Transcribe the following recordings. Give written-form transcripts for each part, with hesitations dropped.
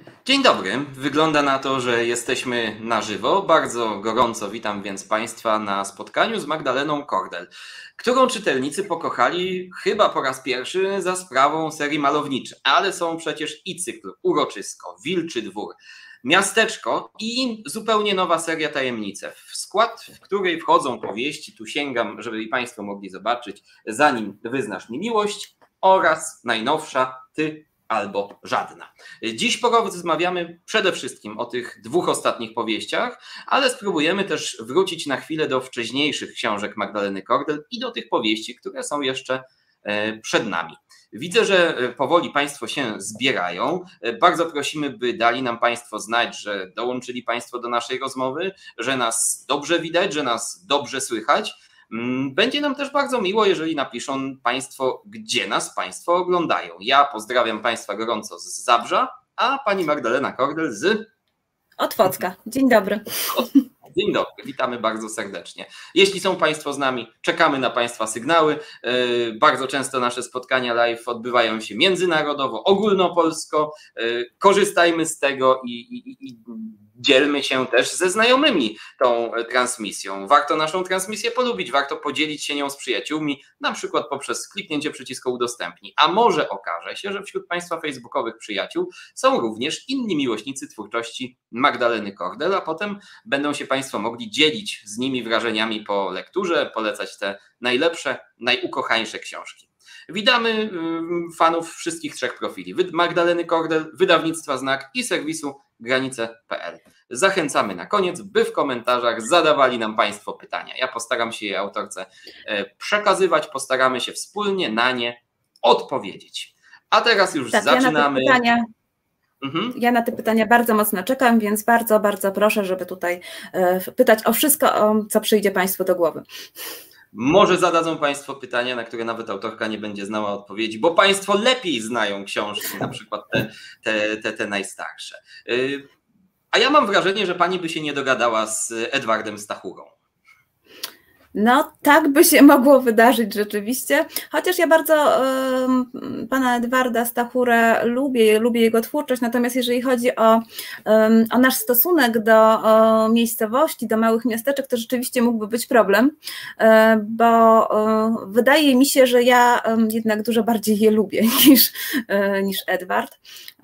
Dzień dobry. Wygląda na to, że jesteśmy na żywo. Bardzo gorąco witam więc Państwa na spotkaniu z Magdaleną Kordel, którą czytelnicy pokochali chyba po raz pierwszy za sprawą serii Malownicze, ale są przecież i cykl Uroczysko, Wilczy Dwór, Miasteczko i zupełnie nowa seria Tajemnice, w skład w której wchodzą powieści, tu sięgam, żeby i Państwo mogli zobaczyć, Zanim wyznasz mi miłość oraz najnowsza Ty albo żadna. Dziś porozmawiamy przede wszystkim o tych dwóch ostatnich powieściach, ale spróbujemy też wrócić na chwilę do wcześniejszych książek Magdaleny Kordel i do tych powieści, które są jeszcze przed nami. Widzę, że powoli Państwo się zbierają. Bardzo prosimy, by dali nam Państwo znać, że dołączyli Państwo do naszej rozmowy, że nas dobrze widać, że nas dobrze słychać. Będzie nam też bardzo miło, jeżeli napiszą Państwo, gdzie nas Państwo oglądają. Ja pozdrawiam Państwa gorąco z Zabrza, a pani Magdalena Kordel z Otwocka. Dzień dobry. Dzień dobry, witamy bardzo serdecznie. Jeśli są Państwo z nami, czekamy na Państwa sygnały. Bardzo często nasze spotkania live odbywają się międzynarodowo, ogólnopolsko. Korzystajmy z tego i dzielmy się też ze znajomymi tą transmisją. Warto naszą transmisję polubić, warto podzielić się nią z przyjaciółmi, na przykład poprzez kliknięcie przycisku udostępnij. A może okaże się, że wśród Państwa facebookowych przyjaciół są również inni miłośnicy twórczości Magdaleny Kordel, a potem będą się Państwo mogli dzielić z nimi wrażeniami po lekturze, polecać te najlepsze, najukochańsze książki. Witamy fanów wszystkich trzech profili: Magdaleny Kordel, wydawnictwa Znak i serwisu granice.pl. Zachęcamy na koniec, by w komentarzach zadawali nam Państwo pytania. Ja postaram się je autorce przekazywać, postaramy się wspólnie na nie odpowiedzieć. A teraz już zaczynamy. Ja na te pytania bardzo mocno czekam, więc bardzo, bardzo proszę, żeby tutaj pytać o wszystko, co przyjdzie Państwu do głowy. Może zadadzą Państwo pytania, na które nawet autorka nie będzie znała odpowiedzi, bo Państwo lepiej znają książki, na przykład te najstarsze. A ja mam wrażenie, że Pani by się nie dogadała z Edwardem Stachurą. No, tak by się mogło wydarzyć rzeczywiście, chociaż ja bardzo pana Edwarda Stachurę lubię jego twórczość, natomiast jeżeli chodzi o nasz stosunek do miejscowości, do małych miasteczek, to rzeczywiście mógłby być problem, bo wydaje mi się, że ja jednak dużo bardziej je lubię niż Edward.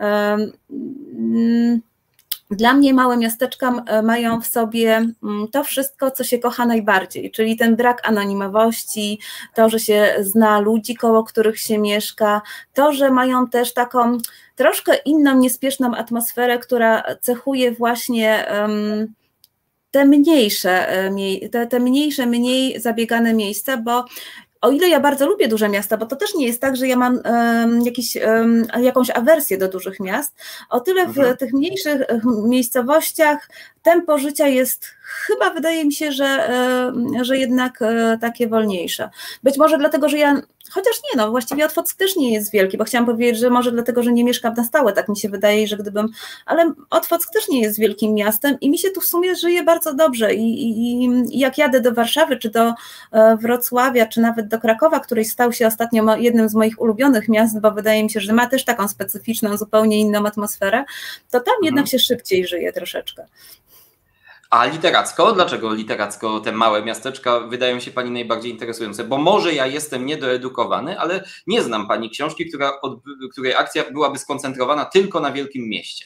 Dla mnie małe miasteczka mają w sobie to wszystko, co się kocha najbardziej, czyli ten brak anonimowości, to, że się zna ludzi, koło których się mieszka, to, że mają też taką troszkę inną, niespieszną atmosferę, która cechuje właśnie te mniejsze, mniej zabiegane miejsca, bo o ile ja bardzo lubię duże miasta, bo to też nie jest tak, że ja mam jakąś awersję do dużych miast, o tyle w tych mniejszych miejscowościach tempo życia jest chyba, wydaje mi się, że jednak takie wolniejsze. Być może dlatego, że ja, chociaż nie, no właściwie Otwock też nie jest wielki, bo chciałam powiedzieć, że może dlatego, że nie mieszkam na stałe, tak mi się wydaje, że gdybym, ale Otwock też nie jest wielkim miastem i mi się tu w sumie żyje bardzo dobrze i jak jadę do Warszawy, czy do Wrocławia, czy nawet do Krakowa, który stał się ostatnio jednym z moich ulubionych miast, bo wydaje mi się, że ma też taką specyficzną, zupełnie inną atmosferę, to tam jednak się szybciej żyje troszeczkę. A literacko? Dlaczego literacko te małe miasteczka wydają się Pani najbardziej interesujące? Bo może ja jestem niedoedukowany, ale nie znam Pani książki, której akcja byłaby skoncentrowana tylko na wielkim mieście.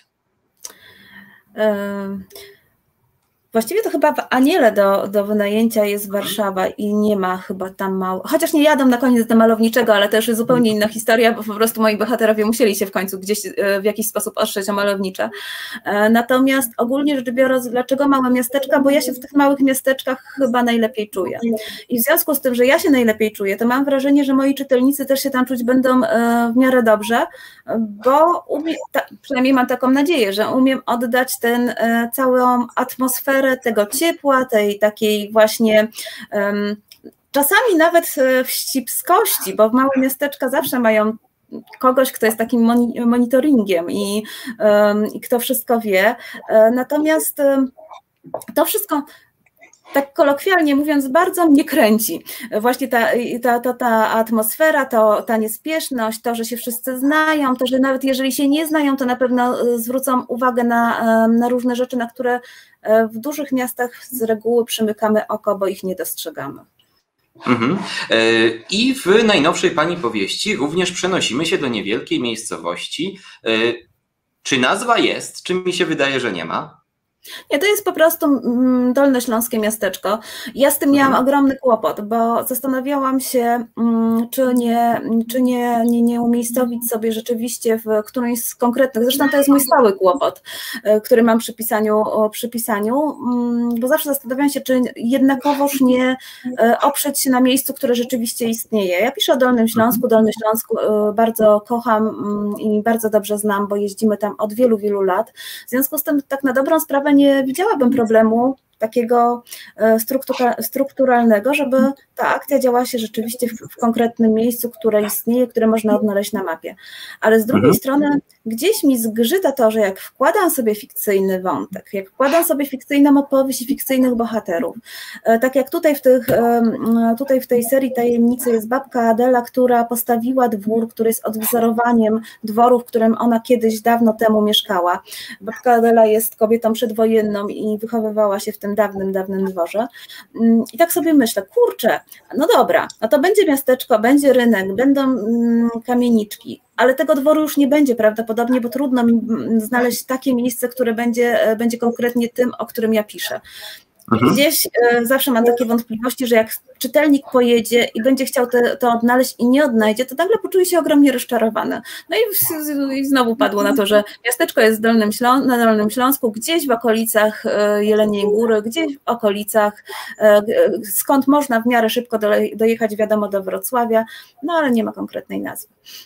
Właściwie to chyba w Aniele do wynajęcia jest Warszawa i nie ma chyba tam mało, chociaż nie jadą na koniec do Malowniczego, ale to już jest zupełnie inna historia, bo po prostu moi bohaterowie musieli się w końcu gdzieś w jakiś sposób ostrzeć o Malownicze. Natomiast ogólnie rzecz biorąc, dlaczego małe miasteczka? Bo ja się w tych małych miasteczkach chyba najlepiej czuję. I w związku z tym, że ja się najlepiej czuję, to mam wrażenie, że moi czytelnicy też się tam czuć będą w miarę dobrze, bo przynajmniej mam taką nadzieję, że umiem oddać całą atmosferę tego ciepła, tej takiej właśnie czasami nawet wścibskości, bo w małe miasteczka zawsze mają kogoś, kto jest takim monitoringiem i kto wszystko wie. Natomiast to wszystko tak kolokwialnie mówiąc, bardzo mnie kręci. Właśnie ta atmosfera, ta niespieszność, to, że się wszyscy znają, to, że nawet jeżeli się nie znają, to na pewno zwrócą uwagę na różne rzeczy, na które w dużych miastach z reguły przymykamy oko, bo ich nie dostrzegamy. I w najnowszej pani powieści również przenosimy się do niewielkiej miejscowości. Czy nazwa jest? Czy mi się wydaje, że nie ma? Nie, to jest po prostu dolnośląskie miasteczko. Ja z tym miałam ogromny kłopot, bo zastanawiałam się, czy nie umiejscowić sobie rzeczywiście w którymś z konkretnych, zresztą to jest mój stały kłopot, który mam przy pisaniu, bo zawsze zastanawiałam się, czy jednakowoż nie oprzeć się na miejscu, które rzeczywiście istnieje. Ja piszę o Dolnym Śląsku, Dolny Śląsk bardzo kocham i bardzo dobrze znam, bo jeździmy tam od wielu, wielu lat. W związku z tym tak na dobrą sprawę nie widziałabym problemu takiego strukturalnego, żeby ta akcja działała się rzeczywiście w konkretnym miejscu, które istnieje, które można odnaleźć na mapie. Ale z drugiej strony gdzieś mi zgrzyta to, że jak wkładam sobie fikcyjny wątek, jak wkładam sobie fikcyjną opowieść i fikcyjnych bohaterów, tak jak tutaj w tej serii Tajemnicy jest babka Adela, która postawiła dwór, który jest odwzorowaniem dworu, w którym ona kiedyś dawno temu mieszkała. Babka Adela jest kobietą przedwojenną i wychowywała się w tym dawnym dworze. I tak sobie myślę, kurczę, no dobra, no to będzie miasteczko, będzie rynek, będą kamieniczki, ale tego dworu już nie będzie prawdopodobnie, bo trudno mi znaleźć takie miejsce, które będzie konkretnie tym, o którym ja piszę. Gdzieś zawsze mam takie wątpliwości, że jak czytelnik pojedzie i będzie chciał to odnaleźć i nie odnajdzie, to nagle poczuje się ogromnie rozczarowany. No i znowu padło na to, że miasteczko jest na Dolnym Śląsku, gdzieś w okolicach Jeleniej Góry, gdzieś w okolicach, skąd można w miarę szybko dojechać, wiadomo, do Wrocławia, no ale nie ma konkretnej nazwy.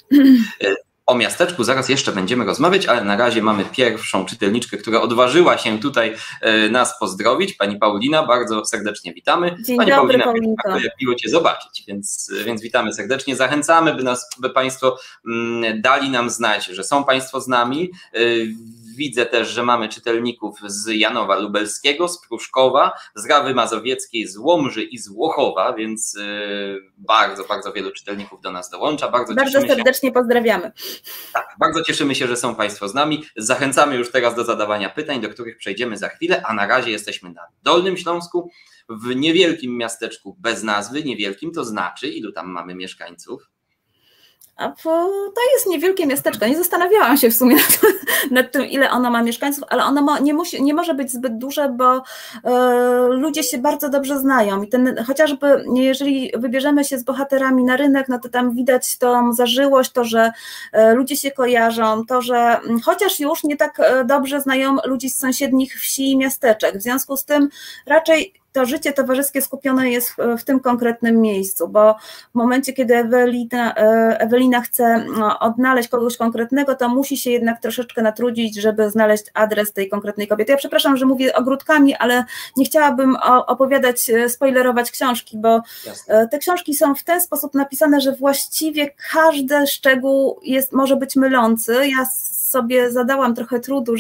O miasteczku zaraz jeszcze będziemy rozmawiać, ale na razie mamy pierwszą czytelniczkę, która odważyła się tutaj nas pozdrowić. Pani Paulina, bardzo serdecznie witamy. Dzień Pani dobry, Paulina, jak miło Cię zobaczyć, więc witamy serdecznie. Zachęcamy, by Państwo dali nam znać, że są Państwo z nami. Widzę też, że mamy czytelników z Janowa Lubelskiego, z Pruszkowa, z Rawy Mazowieckiej, z Łomży i z Łochowa, więc bardzo wielu czytelników do nas dołącza. Bardzo serdecznie pozdrawiamy. Tak, bardzo cieszymy się, że są Państwo z nami. Zachęcamy już teraz do zadawania pytań, do których przejdziemy za chwilę, a na razie jesteśmy na Dolnym Śląsku, w niewielkim miasteczku bez nazwy. Niewielkim to znaczy, ilu tam mamy mieszkańców? A to jest niewielkie miasteczko. Nie zastanawiałam się w sumie nad tym, ile ono ma mieszkańców, ale ono nie może być zbyt duże, bo ludzie się bardzo dobrze znają. I chociażby jeżeli wybierzemy się z bohaterami na rynek, no to tam widać tą zażyłość, to, że ludzie się kojarzą, to, że chociaż już nie tak dobrze znają ludzi z sąsiednich wsi i miasteczek. W związku z tym raczej to życie towarzyskie skupione jest w tym konkretnym miejscu, bo w momencie, kiedy Ewelina chce odnaleźć kogoś konkretnego, to musi się jednak troszeczkę natrudzić, żeby znaleźć adres tej konkretnej kobiety. Ja przepraszam, że mówię ogródkami, ale nie chciałabym opowiadać, spoilerować książki, bo te książki są w ten sposób napisane, że właściwie każdy szczegół może być mylący. Ja sobie zadałam trochę trudu,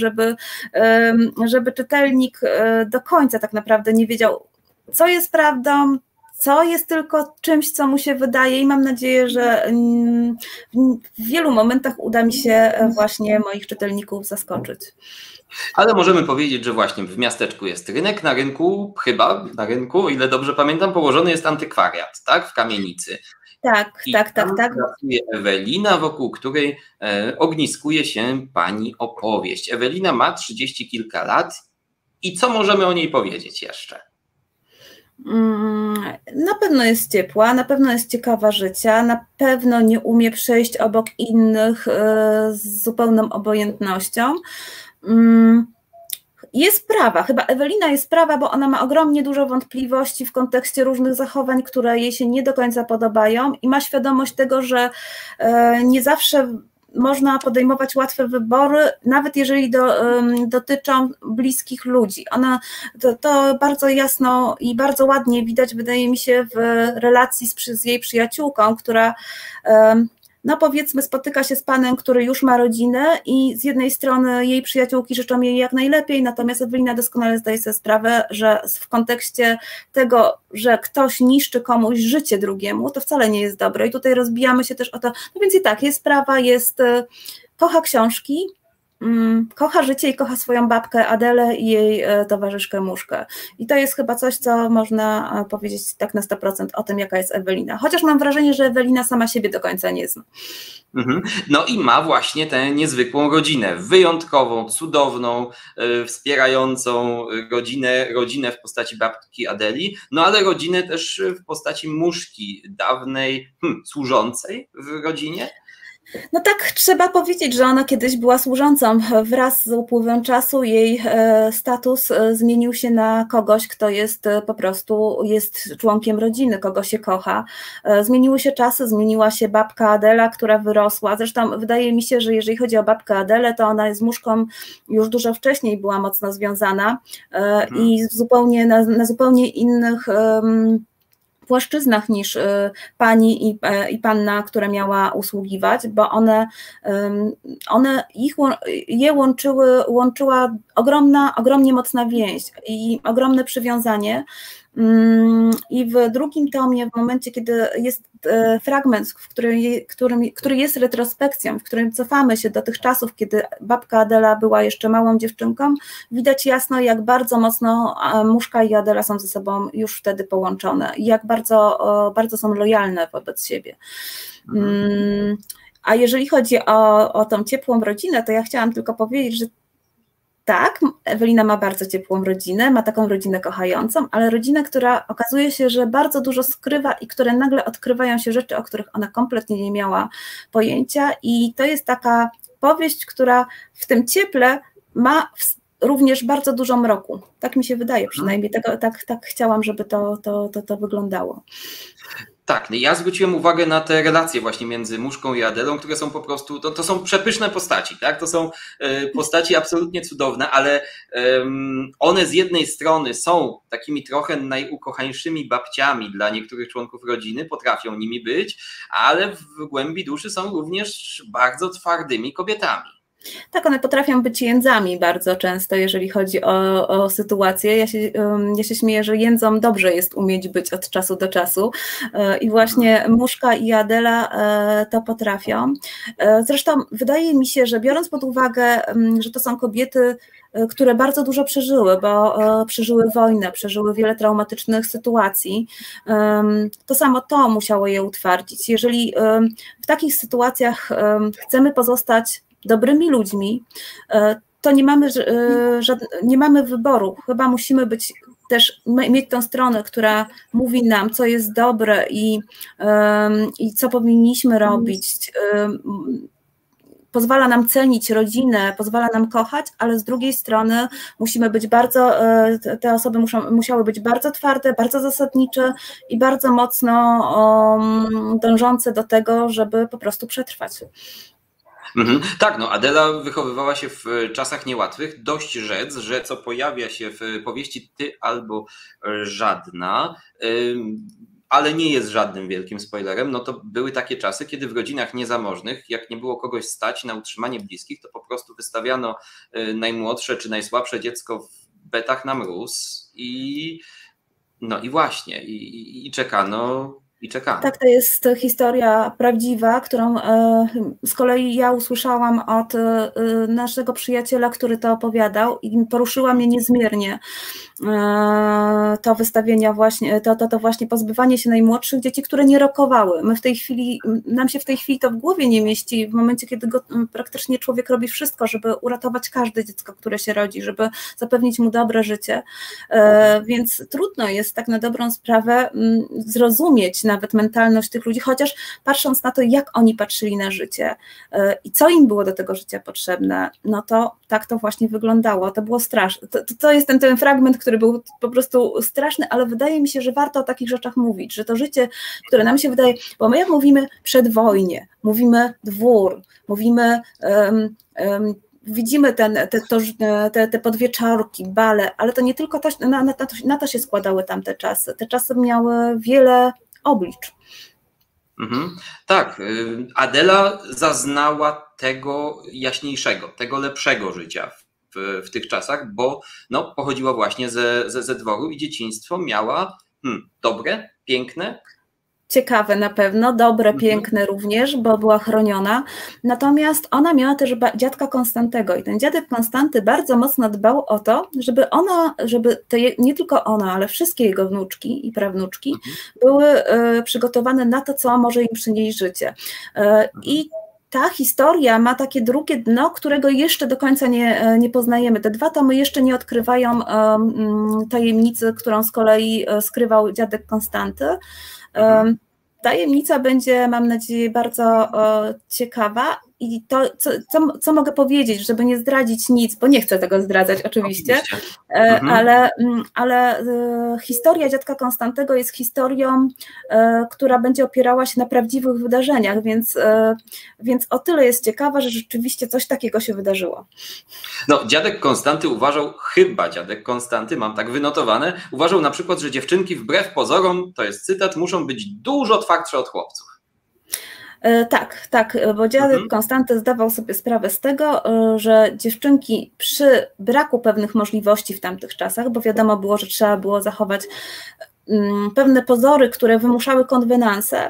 żeby czytelnik do końca tak naprawdę nie wiedział, co jest prawdą, co jest tylko czymś, co mu się wydaje, i mam nadzieję, że w wielu momentach uda mi się właśnie moich czytelników zaskoczyć. Ale możemy powiedzieć, że właśnie w miasteczku jest rynek, na rynku, o ile dobrze pamiętam, położony jest antykwariat, tak, w kamienicy. Tak. Pracuje Ewelina, wokół której ogniskuje się pani opowieść. Ewelina ma 30 kilka lat i co możemy o niej powiedzieć jeszcze? Na pewno jest ciepła, na pewno jest ciekawa życia, na pewno nie umie przejść obok innych z zupełną obojętnością. Jest prawa, chyba Ewelina jest prawa, bo ona ma ogromnie dużo wątpliwości w kontekście różnych zachowań, które jej się nie do końca podobają, i ma świadomość tego, że nie zawsze można podejmować łatwe wybory, nawet jeżeli dotyczą bliskich ludzi. To bardzo jasno i bardzo ładnie widać, wydaje mi się, w relacji z jej przyjaciółką, która no powiedzmy spotyka się z panem, który już ma rodzinę i z jednej strony jej przyjaciółki życzą jej jak najlepiej, natomiast Ewelina doskonale zdaje sobie sprawę, że w kontekście tego, że ktoś niszczy komuś życie drugiemu, to wcale nie jest dobre i tutaj rozbijamy się też o to, no więc i tak, jest sprawa, kocha książki, kocha życie i kocha swoją babkę Adelę i jej towarzyszkę Muszkę. I to jest chyba coś, co można powiedzieć tak na 100% o tym, jaka jest Ewelina. Chociaż mam wrażenie, że Ewelina sama siebie do końca nie zna. No i ma właśnie tę niezwykłą rodzinę, wyjątkową, cudowną, wspierającą rodzinę w postaci babki Adeli, no ale rodzinę też w postaci Muszki, dawnej, służącej w rodzinie. No tak, trzeba powiedzieć, że ona kiedyś była służącą. Wraz z upływem czasu jej status zmienił się na kogoś, kto jest po prostu członkiem rodziny, kogo się kocha. Zmieniły się czasy, zmieniła się babka Adela, która wyrosła. Zresztą wydaje mi się, że jeżeli chodzi o babkę Adelę, to ona z Muszką już dużo wcześniej była mocno związana i na zupełnie innych płaszczyznach niż pani i panna, która miała usługiwać, bo je łączyła ogromnie mocna więź i ogromne przywiązanie. I w drugim tomie, w momencie, kiedy jest fragment, który jest retrospekcją, w którym cofamy się do tych czasów, kiedy babka Adela była jeszcze małą dziewczynką, widać jasno, jak bardzo mocno Muszka i Adela są ze sobą już wtedy połączone i jak bardzo są lojalne wobec siebie. A jeżeli chodzi o tą ciepłą rodzinę, to ja chciałam tylko powiedzieć, że tak, Ewelina ma bardzo ciepłą rodzinę, ma taką rodzinę kochającą, ale rodzinę, która okazuje się, że bardzo dużo skrywa i które nagle odkrywają się rzeczy, o których ona kompletnie nie miała pojęcia i to jest taka powieść, która w tym cieple ma również bardzo dużo mroku. Tak mi się wydaje przynajmniej, tak chciałam, żeby to wyglądało. Tak, ja zwróciłem uwagę na te relacje właśnie między Muszką i Adelą, które są po prostu, to są przepyszne postaci, tak? To są postaci absolutnie cudowne, ale one z jednej strony są takimi trochę najukochańszymi babciami dla niektórych członków rodziny, potrafią nimi być, ale w głębi duszy są również bardzo twardymi kobietami. Tak, one potrafią być jędzami bardzo często, jeżeli chodzi o sytuację. Ja się śmieję, że jędzom dobrze jest umieć być od czasu do czasu i właśnie Muszka i Adela to potrafią. Zresztą wydaje mi się, że biorąc pod uwagę, że to są kobiety, które bardzo dużo przeżyły, bo przeżyły wojnę, przeżyły wiele traumatycznych sytuacji, to samo to musiało je utwardzić. Jeżeli w takich sytuacjach chcemy pozostać dobrymi ludźmi, to nie mamy wyboru. Chyba musimy mieć tę stronę, która mówi nam, co jest dobre i co powinniśmy robić. Pozwala nam cenić rodzinę, pozwala nam kochać, ale z drugiej strony musimy być te osoby musiały być bardzo twarde, bardzo zasadnicze i bardzo mocno dążące do tego, żeby po prostu przetrwać. Tak, no Adela wychowywała się w czasach niełatwych, dość rzec, że co pojawia się w powieści Ty albo Żadna, ale nie jest żadnym wielkim spoilerem, no to były takie czasy, kiedy w rodzinach niezamożnych, jak nie było kogoś stać na utrzymanie bliskich, to po prostu wystawiano najmłodsze czy najsłabsze dziecko w betach na mróz i właśnie, i czekano. Tak, to jest historia prawdziwa, którą z kolei ja usłyszałam od naszego przyjaciela, który to opowiadał i poruszyła mnie niezmiernie to wystawienia właśnie, to właśnie pozbywanie się najmłodszych dzieci, które nie rokowały. Nam się w tej chwili to w głowie nie mieści, w momencie, kiedy praktycznie człowiek robi wszystko, żeby uratować każde dziecko, które się rodzi, żeby zapewnić mu dobre życie, więc trudno jest tak na dobrą sprawę zrozumieć nawet mentalność tych ludzi, chociaż patrząc na to, jak oni patrzyli na życie i co im było do tego życia potrzebne, no to tak to właśnie wyglądało. To było straszne. To jest ten fragment, który był po prostu straszny, ale wydaje mi się, że warto o takich rzeczach mówić, że to życie, które nam się wydaje, bo my jak mówimy przedwojnie, mówimy dwór, mówimy widzimy te podwieczorki, bale, ale to nie tylko na to się składały tamte czasy. Te czasy miały wiele oblicz. Tak, Adela zaznała tego jaśniejszego, tego lepszego życia w tych czasach, bo no, pochodziła właśnie ze dworu i dzieciństwo miała dobre, piękne. Ciekawe na pewno, dobre, piękne również, bo była chroniona. Natomiast ona miała też dziadka Konstantego i ten dziadek Konstanty bardzo mocno dbał o to, żeby nie tylko ona, ale wszystkie jego wnuczki i prawnuczki były przygotowane na to, co może im przynieść życie. I ta historia ma takie drugie dno, którego jeszcze do końca nie poznajemy. Te dwa tomy jeszcze nie odkrywają tajemnicy, którą z kolei skrywał dziadek Konstanty. Tajemnica będzie, mam nadzieję, bardzo ciekawa i to, co mogę powiedzieć, żeby nie zdradzić nic, bo nie chcę tego zdradzać oczywiście, ale historia dziadka Konstantego jest historią, która będzie opierała się na prawdziwych wydarzeniach, więc o tyle jest ciekawa, że rzeczywiście coś takiego się wydarzyło. No, dziadek Konstanty uważał, dziadek Konstanty, mam tak wynotowane, uważał na przykład, że dziewczynki wbrew pozorom, to jest cytat, muszą być dużo twardsze od chłopców. Tak, bo dziadek Konstanty zdawał sobie sprawę z tego, że dziewczynki przy braku pewnych możliwości w tamtych czasach, bo wiadomo było, że trzeba było zachować pewne pozory, które wymuszały konwenanse,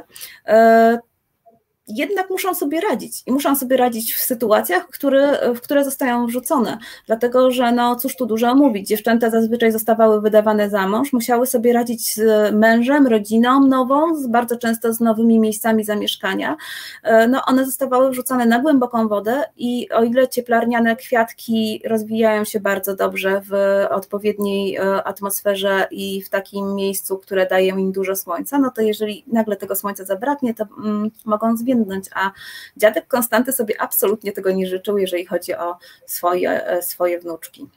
jednak muszą sobie radzić i muszą sobie radzić w sytuacjach, w które zostają wrzucone, dlatego że no cóż tu dużo mówić, dziewczęta zazwyczaj zostawały wydawane za mąż, musiały sobie radzić z mężem, rodziną nową, bardzo często z nowymi miejscami zamieszkania, no one zostawały wrzucone na głęboką wodę i o ile cieplarniane kwiatki rozwijają się bardzo dobrze w odpowiedniej atmosferze i w takim miejscu, które daje im dużo słońca, no to jeżeli nagle tego słońca zabraknie, to mogą zwiędnąć, a dziadek Konstanty sobie absolutnie tego nie życzył, jeżeli chodzi o swoje wnuczki.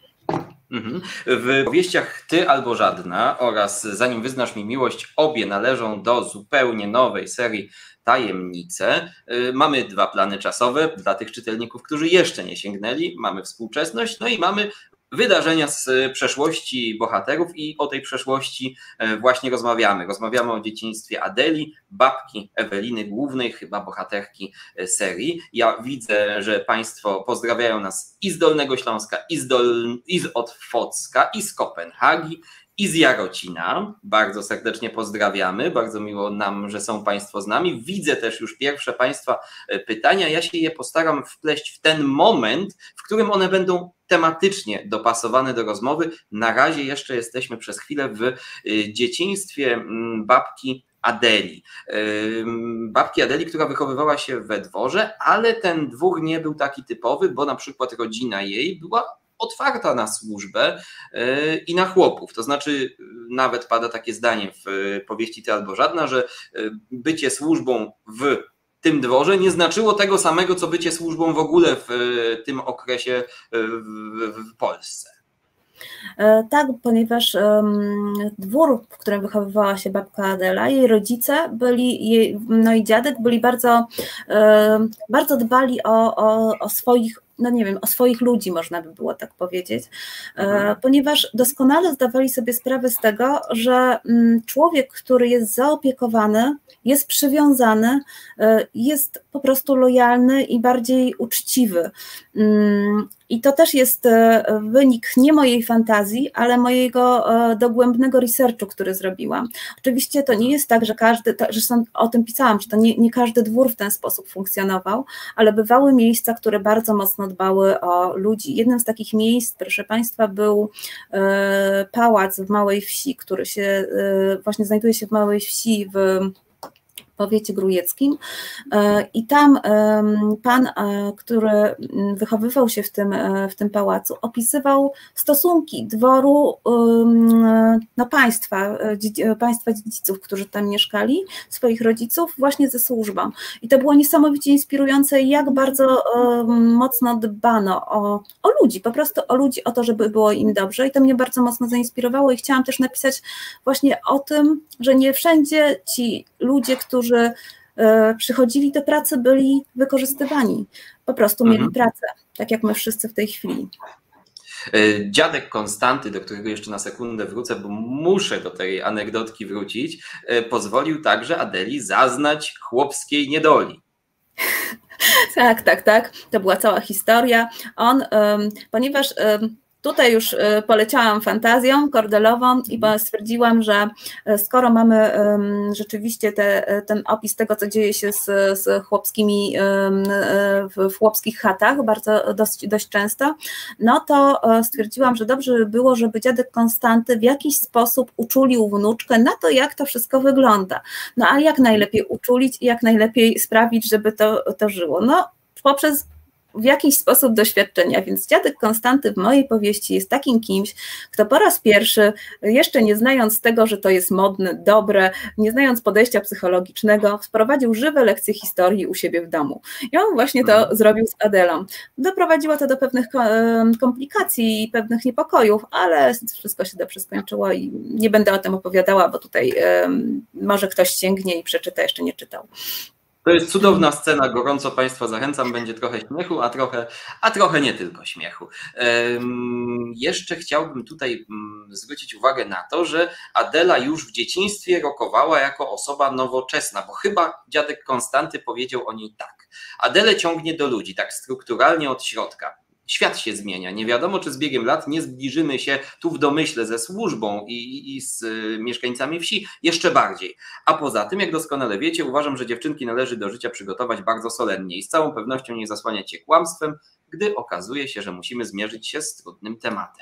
W powieściach Ty albo Żadna oraz Zanim wyznasz mi miłość obie należą do zupełnie nowej serii Tajemnice. Mamy dwa plany czasowe dla tych czytelników, którzy jeszcze nie sięgnęli. Mamy współczesność, no i mamy wydarzenia z przeszłości bohaterów i o tej przeszłości właśnie rozmawiamy. Rozmawiamy o dzieciństwie Adeli, babki Eweliny, głównej chyba bohaterki serii. Ja widzę, że Państwo pozdrawiają nas i z Dolnego Śląska, i z Otwocka, i z Kopenhagi, i z Jarocina. Bardzo serdecznie pozdrawiamy, bardzo miło nam, że są Państwo z nami. Widzę też już pierwsze Państwa pytania. Ja się je postaram wpleść w ten moment, w którym one będą tematycznie dopasowane do rozmowy. Na razie jeszcze jesteśmy przez chwilę w dzieciństwie babki Adeli. Babki Adeli, która wychowywała się we dworze, ale ten dwór nie był taki typowy, bo na przykład rodzina jej była otwarta na służbę i na chłopów. To znaczy nawet pada takie zdanie w powieści Ty albo Żadna, że bycie służbą w tym dworze nie znaczyło tego samego, co bycie służbą w ogóle w tym okresie w Polsce. Tak, ponieważ dwór, w którym wychowywała się babka Adela, jej rodzice byli, no i dziadek byli bardzo dbali o swoich, no nie wiem, o swoich ludzi, można by było tak powiedzieć, ponieważ doskonale zdawali sobie sprawę z tego, że człowiek, który jest zaopiekowany, jest przywiązany, jest po prostu lojalny i bardziej uczciwy. I to też jest wynik nie mojej fantazji, ale mojego dogłębnego researchu, który zrobiłam. Oczywiście to nie jest tak, że zresztą o tym pisałam, że to nie każdy dwór w ten sposób funkcjonował, ale bywały miejsca, które bardzo mocno dbały o ludzi. Jednym z takich miejsc, proszę Państwa, był pałac w Małej Wsi, który się właśnie znajduje się w Małej Wsi w powiecie grójeckim i tam pan, który wychowywał się w tym pałacu, opisywał stosunki dworu, no państwa dziedziców, którzy tam mieszkali, swoich rodziców właśnie ze służbą. I to było niesamowicie inspirujące, jak bardzo mocno dbano o ludzi, po prostu o ludzi, o to, żeby było im dobrze i to mnie bardzo mocno zainspirowało i chciałam też napisać właśnie o tym, że nie wszędzie ci ludzie, którzy przychodzili do pracy, byli wykorzystywani. Po prostu mieli pracę, tak jak my wszyscy w tej chwili. Dziadek Konstanty, do którego jeszcze na sekundę wrócę, bo muszę do tej anegdotki wrócić, pozwolił także Adeli zaznać chłopskiej niedoli. Tak, tak, tak. To była cała historia. Ponieważ tutaj już poleciałam fantazją kordelową i stwierdziłam, że skoro mamy rzeczywiście ten opis tego, co dzieje się z chłopskimi w chłopskich chatach dość często, no to stwierdziłam, że dobrze by było, żeby dziadek Konstanty w jakiś sposób uczulił wnuczkę na to, jak to wszystko wygląda. No a jak najlepiej uczulić i jak najlepiej sprawić, żeby to żyło? No poprzez w jakiś sposób doświadczenia, więc dziadek Konstanty w mojej powieści jest takim kimś, kto po raz pierwszy, jeszcze nie znając tego, że to jest modne, dobre, nie znając podejścia psychologicznego, wprowadził żywe lekcje historii u siebie w domu. I on właśnie to zrobił z Adelą. Doprowadziło to do pewnych komplikacji i pewnych niepokojów, ale wszystko się dobrze skończyło i nie będę o tym opowiadała, bo tutaj może ktoś sięgnie i przeczyta, jeszcze nie czytał. To jest cudowna scena, gorąco Państwa zachęcam, będzie trochę śmiechu, a trochę nie tylko śmiechu. Jeszcze chciałbym tutaj zwrócić uwagę na to, że Adela już w dzieciństwie rokowała jako osoba nowoczesna, bo chyba dziadek Konstanty powiedział o niej tak. Adelę ciągnie do ludzi, tak strukturalnie od środka. Świat się zmienia. Nie wiadomo, czy z biegiem lat nie zbliżymy się tu w domyśle ze służbą i z mieszkańcami wsi jeszcze bardziej. A poza tym, jak doskonale wiecie, uważam, że dziewczynki należy do życia przygotować bardzo solennie i z całą pewnością nie zasłaniać się kłamstwem, gdy okazuje się, że musimy zmierzyć się z trudnym tematem.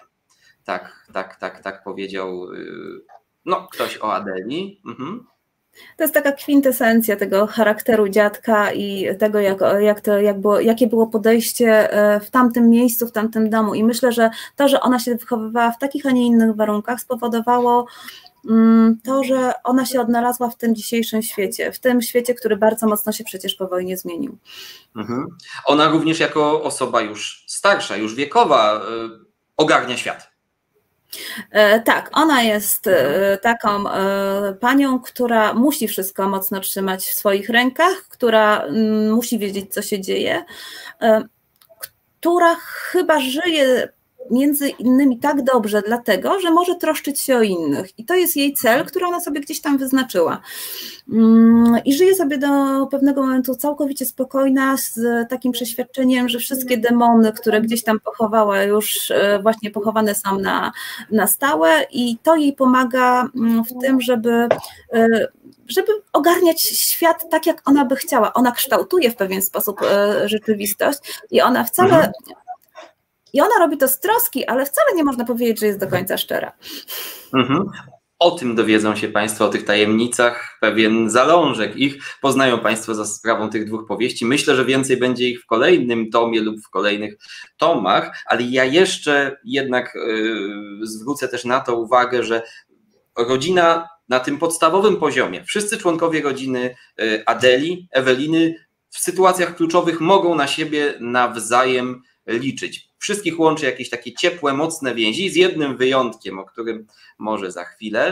Tak powiedział ktoś o Adeli. To jest taka kwintesencja tego charakteru dziadka i tego, jakie było podejście w tamtym miejscu, w tamtym domu. I myślę, że to, że ona się wychowywała w takich, a nie innych warunkach, spowodowało to, że ona się odnalazła w tym dzisiejszym świecie, w tym świecie, który bardzo mocno się przecież po wojnie zmienił. Ona również jako osoba już starsza, już wiekowa ogarnia świat. Tak, ona jest taką panią, która musi wszystko mocno trzymać w swoich rękach, która musi wiedzieć, co się dzieje, która chyba żyje między innymi tak dobrze dlatego, że może troszczyć się o innych i to jest jej cel, który ona sobie gdzieś tam wyznaczyła i żyje sobie do pewnego momentu całkowicie spokojna z takim przeświadczeniem, że wszystkie demony, które gdzieś tam pochowała, już właśnie pochowane są na stałe i to jej pomaga w tym, żeby ogarniać świat tak, jak ona by chciała. Ona kształtuje w pewien sposób rzeczywistość i ona wcale... I ona robi to z troski, ale wcale nie można powiedzieć, że jest do końca szczera. O tym dowiedzą się Państwo, o tych tajemnicach, pewien zalążek ich poznają Państwo za sprawą tych dwóch powieści. Myślę, że więcej będzie ich w kolejnym tomie lub w kolejnych tomach, ale ja jeszcze jednak zwrócę też na to uwagę, że rodzina na tym podstawowym poziomie, wszyscy członkowie rodziny Adeli, Eweliny w sytuacjach kluczowych mogą na siebie nawzajem liczyć. Wszystkich łączy jakieś takie ciepłe, mocne więzi, z jednym wyjątkiem, o którym może za chwilę.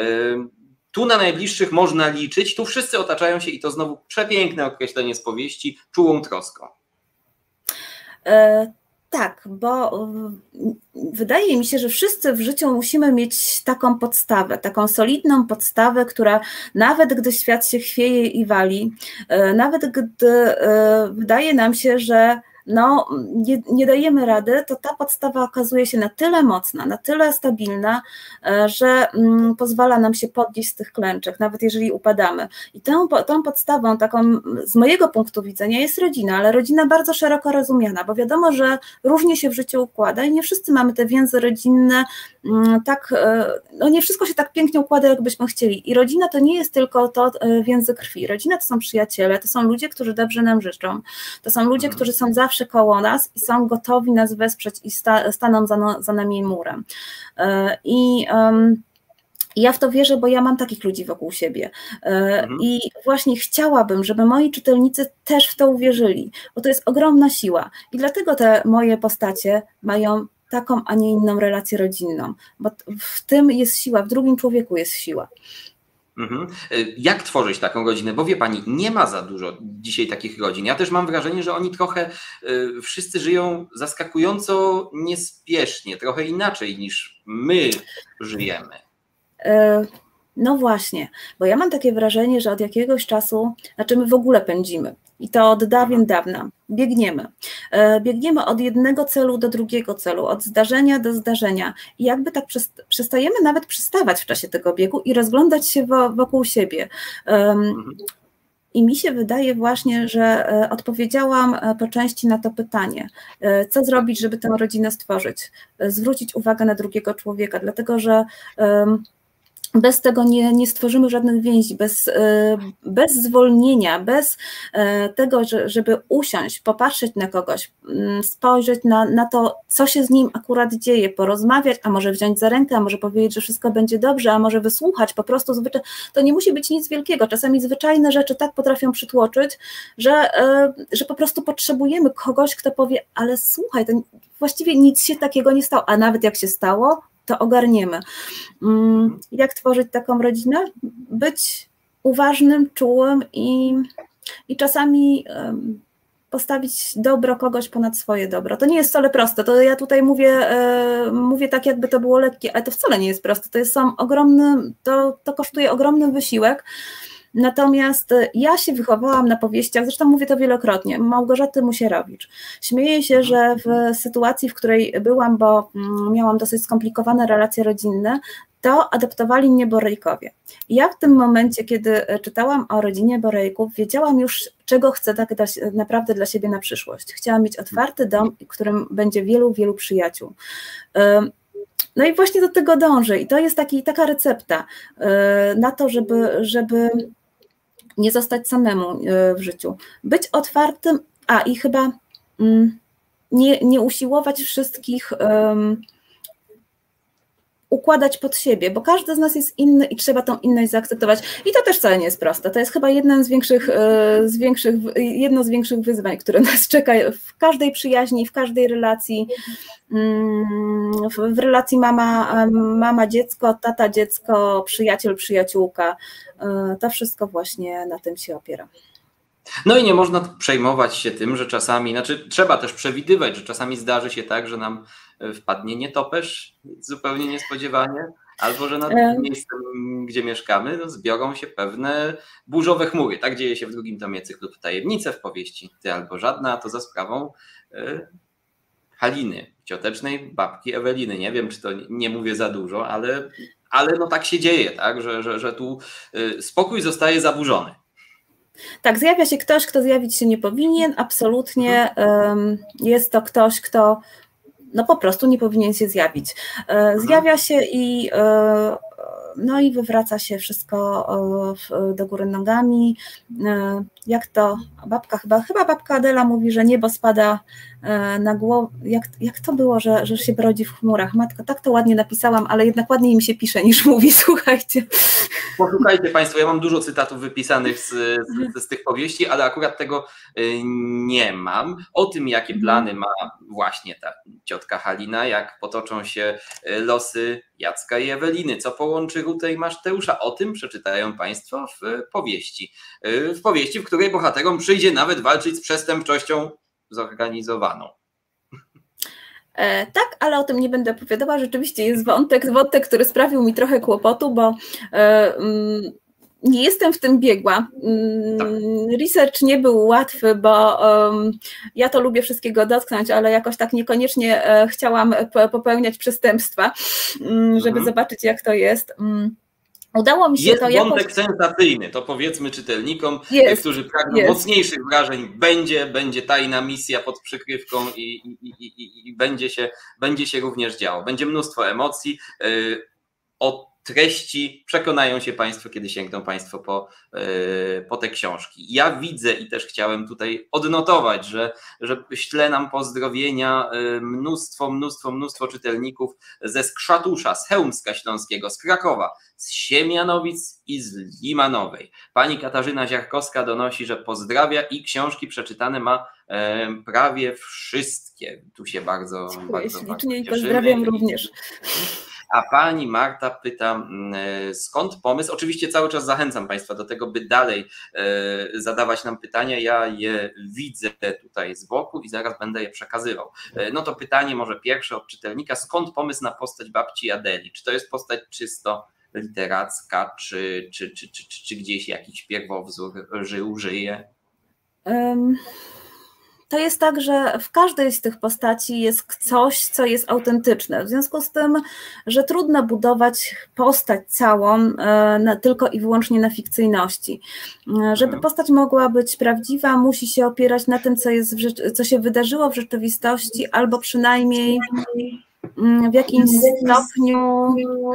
Tu na najbliższych można liczyć, tu wszyscy otaczają się, i to znowu przepiękne określenie z powieści, czułą troską. Tak, bo wydaje mi się, że wszyscy w życiu musimy mieć taką podstawę, taką solidną podstawę, która nawet gdy świat się chwieje i wali, nawet gdy wydaje nam się, że nie dajemy rady, to ta podstawa okazuje się na tyle mocna, na tyle stabilna, że pozwala nam się podnieść z tych klęczek, nawet jeżeli upadamy. I tą podstawą taką z mojego punktu widzenia jest rodzina, ale rodzina bardzo szeroko rozumiana, bo wiadomo, że różnie się w życiu układa i nie wszyscy mamy te więzy rodzinne tak, nie wszystko się tak pięknie układa, jakbyśmy chcieli. I rodzina to nie jest tylko to więzy krwi. Rodzina to są przyjaciele, to są ludzie, którzy dobrze nam życzą, to są ludzie, którzy są zawsze koło nas i są gotowi nas wesprzeć i staną za nami murem. Ja w to wierzę, bo ja mam takich ludzi wokół siebie i właśnie chciałabym, żeby moi czytelnicy też w to uwierzyli, bo to jest ogromna siła i dlatego te moje postacie mają taką, a nie inną relację rodzinną, bo w tym jest siła, w drugim człowieku jest siła. Mhm. Jak tworzyć taką rodzinę? Bo wie pani, nie ma za dużo dzisiaj takich rodzin. Ja też mam wrażenie, że oni trochę wszyscy żyją zaskakująco niespiesznie, trochę inaczej niż my żyjemy. No właśnie, bo ja mam takie wrażenie, że od jakiegoś czasu, znaczy my w ogóle pędzimy i to od dawien dawna, biegniemy. Biegniemy od jednego celu do drugiego celu, od zdarzenia do zdarzenia i jakby tak przestajemy nawet przystawać w czasie tego biegu i rozglądać się wokół siebie. I mi się wydaje właśnie, że odpowiedziałam po części na to pytanie, co zrobić, żeby tę rodzinę stworzyć, zwrócić uwagę na drugiego człowieka, dlatego że bez tego nie stworzymy żadnych więzi, bez zwolnienia, bez tego, żeby usiąść, popatrzeć na kogoś, spojrzeć na to, co się z nim akurat dzieje, porozmawiać, a może wziąć za rękę, a może powiedzieć, że wszystko będzie dobrze, a może wysłuchać, po prostu to nie musi być nic wielkiego. Czasami zwyczajne rzeczy tak potrafią przytłoczyć, że po prostu potrzebujemy kogoś, kto powie, ale słuchaj, to właściwie nic się takiego nie stało, a nawet jak się stało, to ogarniemy. Jak tworzyć taką rodzinę? Być uważnym, czułym i czasami postawić dobro kogoś ponad swoje dobro. To nie jest wcale proste, to ja tutaj mówię tak, jakby to było lekkie, ale to wcale nie jest proste, to kosztuje ogromny wysiłek. Natomiast ja się wychowałam na powieściach, zresztą mówię to wielokrotnie, Małgorzaty Musierowicz. Śmieję się, że w sytuacji, w której byłam, bo miałam dosyć skomplikowane relacje rodzinne, to adoptowali mnie Borejkowie. I ja w tym momencie, kiedy czytałam o rodzinie Borejków, wiedziałam już, czego chcę tak naprawdę dla siebie na przyszłość. Chciałam mieć otwarty dom, w którym będzie wielu, wielu przyjaciół. No i właśnie do tego dążę i to jest taka recepta na to, żeby nie zostać samemu w życiu. Być otwartym, i chyba nie usiłować wszystkich układać pod siebie, bo każdy z nas jest inny i trzeba tą inność zaakceptować. I to też wcale nie jest proste. To jest chyba jedno z większych wyzwań, które nas czeka w każdej przyjaźni, w każdej relacji, w relacji mama-dziecko, tata-dziecko, przyjaciel-przyjaciółka. To wszystko właśnie na tym się opiera. No i nie można przejmować się tym, że czasami, trzeba też przewidywać, że czasami zdarzy się tak, że nam wpadnie nietoperz zupełnie niespodziewanie, albo że nad miejscem, gdzie mieszkamy, zbiorą się pewne burzowe chmury. Tak dzieje się w drugim tomie cyklu Tajemnice, w powieści Ty albo żadna, a to za sprawą Haliny, ciotecznej babki Eweliny. Nie wiem, czy to nie mówię za dużo, ale no tak się dzieje, tak? Że tu spokój zostaje zaburzony. Tak, zjawia się ktoś, kto zjawić się nie powinien, absolutnie jest to ktoś, kto po prostu nie powinien się zjawić. Zjawia się i wywraca się wszystko do góry nogami. Jak to babka, chyba babka Adela mówi, że niebo spada na głowę. Jak to było, że się brodzi w chmurach? Matko, tak to ładnie napisałam, ale jednak ładniej mi się pisze niż mówi, słuchajcie. Posłuchajcie Państwo, ja mam dużo cytatów wypisanych z tych powieści, ale akurat tego nie mam. O tym, jakie plany ma właśnie ta ciotka Halina, jak potoczą się losy Jacka i Eweliny, co połączy Rutę i Mateusa, o tym przeczytają Państwo w powieści. W powieści, w której bohaterom przyjdzie nawet walczyć z przestępczością zorganizowaną. Tak, ale o tym nie będę opowiadała. Rzeczywiście jest wątek, który sprawił mi trochę kłopotu, bo nie jestem w tym biegła. Research nie był łatwy, bo ja to lubię wszystkiego dotknąć, ale jakoś tak niekoniecznie chciałam popełniać przestępstwa, żeby zobaczyć, jak to jest. Udało mi się jest to wątek sensacyjny, to powiedzmy czytelnikom, którzy pragną mocniejszych wrażeń, będzie tajna misja pod przykrywką i będzie się również działo. Będzie mnóstwo emocji. O treści przekonają się Państwo, kiedy sięgną Państwo po te książki. Ja widzę i też chciałem tutaj odnotować, że śle nam pozdrowienia mnóstwo czytelników ze Skrzatusza, z Chełmska Śląskiego, z Krakowa, z Siemianowic i z Limanowej. Pani Katarzyna Ziarkowska donosi, że pozdrawia i książki przeczytane ma prawie wszystkie. Tu się bardzo ślicznie i cieszymy. pozdrawiam również. A pani Marta pyta, skąd pomysł? Oczywiście cały czas zachęcam Państwa do tego, by dalej zadawać nam pytania. Ja je widzę tutaj z boku i zaraz będę je przekazywał. No to pytanie może pierwsze od czytelnika. Skąd pomysł na postać babci Adeli? Czy to jest postać czysto literacka, czy gdzieś jakiś pierwowzór żyje? To jest tak, że w każdej z tych postaci jest coś, co jest autentyczne. W związku z tym, że trudno budować postać całą tylko i wyłącznie na fikcyjności. Żeby postać mogła być prawdziwa, musi się opierać na tym, co się wydarzyło w rzeczywistości, albo przynajmniej w jakimś stopniu...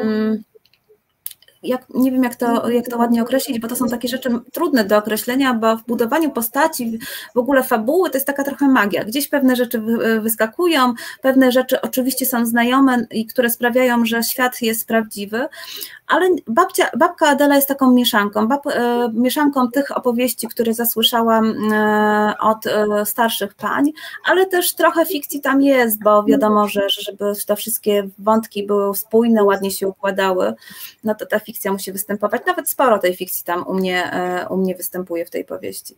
nie wiem, jak to ładnie określić, bo to są takie rzeczy trudne do określenia, bo w budowaniu postaci, w ogóle fabuły, to jest taka trochę magia. Gdzieś pewne rzeczy wyskakują, pewne rzeczy oczywiście są znajome i które sprawiają, że świat jest prawdziwy, ale babka Adela jest taką mieszanką tych opowieści, które zasłyszałam od starszych pań, ale też trochę fikcji tam jest, bo wiadomo, że żeby te wszystkie wątki były spójne, ładnie się układały, no to ta fikcja musi występować. Nawet sporo tej fikcji tam u mnie występuje w tej powieści.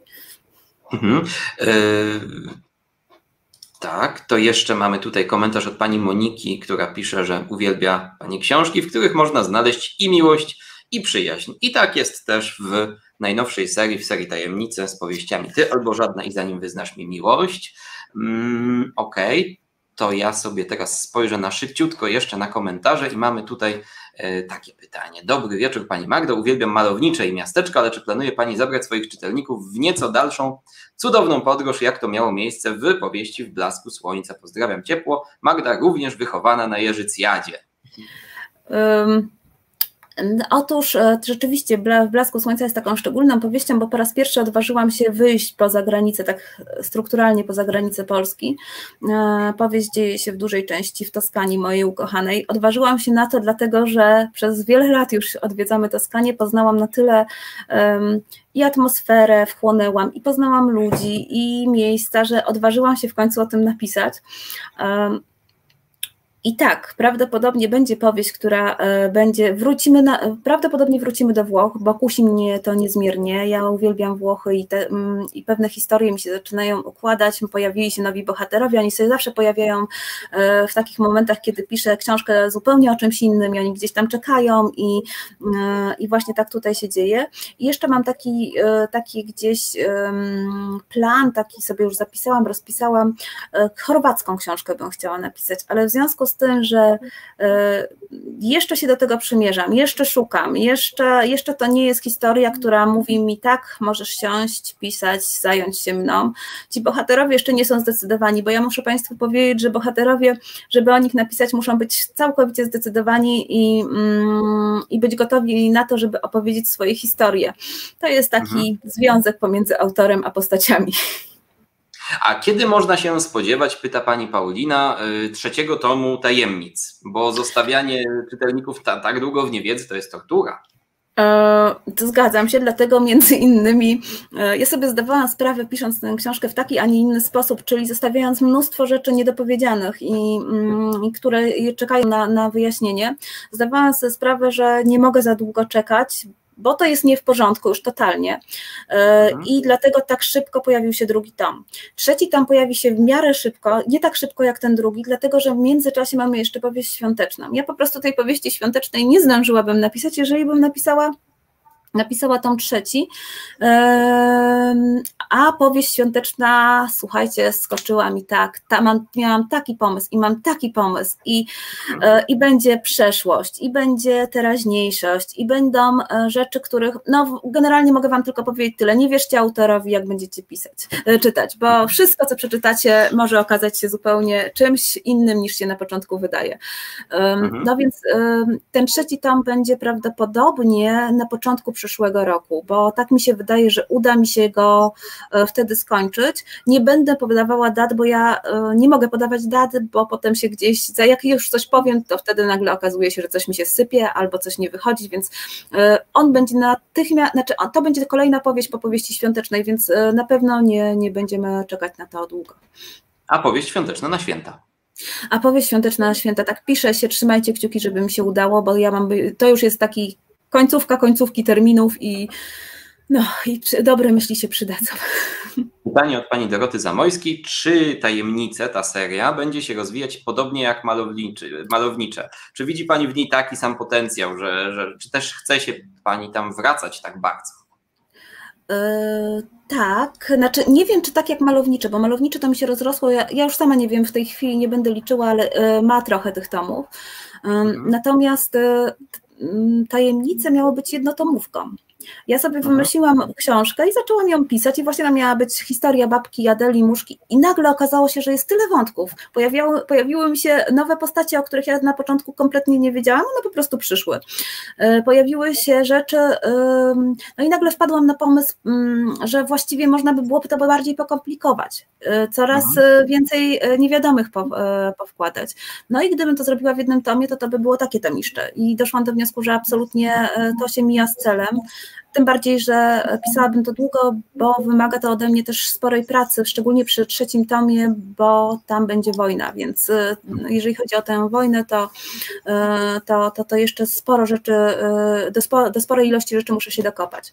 Tak, to jeszcze mamy tutaj komentarz od pani Moniki, która pisze, że uwielbia pani książki, w których można znaleźć i miłość, i przyjaźń. I tak jest też w najnowszej serii, w serii Tajemnice z powieściami Ty albo Żadna i zanim wyznasz mi miłość. Okej, to ja sobie teraz spojrzę na szybciutko jeszcze na komentarze i mamy tutaj takie pytanie. Dobry wieczór pani Magdo, uwielbiam malownicze i miasteczko, ale czy planuje pani zabrać swoich czytelników w nieco dalszą, cudowną podróż, jak to miało miejsce w powieści W blasku słońca? Pozdrawiam ciepło. Magda również wychowana na Jerzycjadzie. Otóż rzeczywiście W blasku słońca jest taką szczególną powieścią, bo po raz pierwszy odważyłam się wyjść poza granicę, tak strukturalnie poza granicę Polski. Powieść dzieje się w dużej części w Toskanii, mojej ukochanej. Odważyłam się na to, dlatego że przez wiele lat już odwiedzamy Toskanię, poznałam na tyle i atmosferę wchłonęłam, i poznałam ludzi, i miejsca, że odważyłam się w końcu o tym napisać. I tak, prawdopodobnie będzie powieść, która będzie, prawdopodobnie wrócimy do Włoch, bo kusi mnie to niezmiernie. Ja uwielbiam Włochy i pewne historie mi się zaczynają układać, pojawili się nowi bohaterowie, oni sobie zawsze pojawiają w takich momentach, kiedy piszę książkę zupełnie o czymś innym i oni gdzieś tam czekają i właśnie tak tutaj się dzieje. I jeszcze mam taki gdzieś plan, taki sobie już zapisałam, rozpisałam, chorwacką książkę bym chciała napisać, ale w związku z tym, że jeszcze się do tego przymierzam, jeszcze szukam, jeszcze to nie jest historia, która mówi mi tak, możesz siąść, pisać, zająć się mną. Ci bohaterowie jeszcze nie są zdecydowani, bo ja muszę Państwu powiedzieć, że bohaterowie, żeby o nich napisać, muszą być całkowicie zdecydowani i być gotowi na to, żeby opowiedzieć swoje historie. To jest taki związek pomiędzy autorem a postaciami. A kiedy można się spodziewać, pyta pani Paulina, 3. tomu Tajemnic? Bo zostawianie czytelników tak długo w niewiedzy to jest tortura. To zgadzam się, dlatego między innymi ja sobie zdawałam sprawę, pisząc tę książkę w taki, a nie inny sposób, czyli zostawiając mnóstwo rzeczy niedopowiedzianych i które czekają na wyjaśnienie, zdawałam sobie sprawę, że nie mogę za długo czekać, bo to jest nie w porządku już totalnie i dlatego tak szybko pojawił się 2. tom. 3. tom pojawi się w miarę szybko, nie tak szybko jak ten 2, dlatego że w międzyczasie mamy jeszcze powieść świąteczną. Ja po prostu tej powieści świątecznej nie zdążyłabym napisać, jeżeli bym napisała tom 3, a powieść świąteczna, słuchajcie, skoczyła mi tak, miałam taki pomysł i mam taki pomysł i będzie przeszłość, i będzie teraźniejszość, i będą rzeczy, których, no generalnie mogę Wam tylko powiedzieć tyle, nie wierzcie autorowi, jak będziecie czytać, bo wszystko, co przeczytacie, może okazać się zupełnie czymś innym, niż się na początku wydaje. No więc ten 3. tom będzie prawdopodobnie na początku przyszłego roku, bo tak mi się wydaje, że uda mi się go wtedy skończyć. Nie będę podawała dat, bo ja nie mogę podawać dat, bo potem się gdzieś, jak już coś powiem, to wtedy nagle okazuje się, że coś mi się sypie albo coś nie wychodzi, więc on będzie natychmiast, to będzie kolejna powieść po powieści świątecznej, więc na pewno nie będziemy czekać na to długo. A powieść świąteczna na święta? A powieść świąteczna na święta, tak pisze się, trzymajcie kciuki, żeby mi się udało, bo ja mam, to już jest taki końcówki terminów i dobre myśli się przydadzą. Pytanie od pani Doroty Zamojskiej. Czy Tajemnice, ta seria, będzie się rozwijać podobnie jak Malownicze? Czy widzi pani w niej taki sam potencjał, czy też chce się pani tam wracać tak bardzo? Tak, znaczy nie wiem, czy tak jak Malownicze, bo Malownicze to mi się rozrosło, ja już sama nie wiem, w tej chwili nie będę liczyła, ale ma trochę tych tomów. Natomiast Tajemnice miało być jednotomówką. Ja sobie wymyśliłam książkę i zaczęłam ją pisać i właśnie tam miała być historia babki Adeli Muszki i nagle okazało się, że jest tyle wątków. Pojawiły mi się nowe postacie, o których ja na początku kompletnie nie wiedziałam, one po prostu przyszły. Pojawiły się rzeczy, no i nagle wpadłam na pomysł, że właściwie można by było to bardziej pokomplikować. Coraz więcej niewiadomych powkładać. No i gdybym to zrobiła w jednym tomie, to by było takie tomiszcze. I doszłam do wniosku, że absolutnie to się mija z celem. Tym bardziej, że pisałabym to długo, bo wymaga to ode mnie też sporej pracy, szczególnie przy 3. tomie, bo tam będzie wojna, więc jeżeli chodzi o tę wojnę, to jeszcze sporo rzeczy, do sporej ilości rzeczy muszę się dokopać.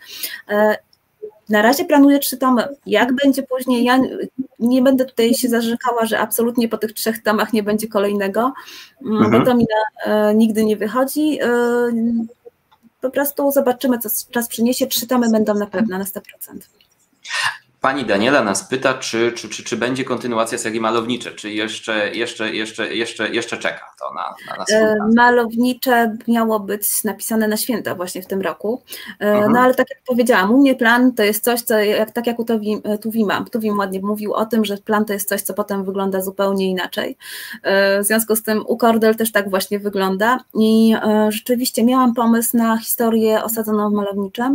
Na razie planuję 3 tomy. Jak będzie później, ja nie będę tutaj się zarzekała, że absolutnie po tych 3 tomach nie będzie kolejnego, bo to mi nigdy nie wychodzi. Po prostu zobaczymy, co czas przyniesie. 3 tomy będą na pewno, na 100%. Pani Daniela nas pyta, czy będzie kontynuacja serii Malownicze, czy jeszcze czeka to na Malownicze miało być napisane na święta właśnie w tym roku, no ale tak jak powiedziałam, u mnie plan to jest coś, co tak jak u Tuwim ładnie mówił o tym, że plan to jest coś, co potem wygląda zupełnie inaczej. W związku z tym u Kordel też tak właśnie wygląda i rzeczywiście miałam pomysł na historię osadzoną w Malowniczem,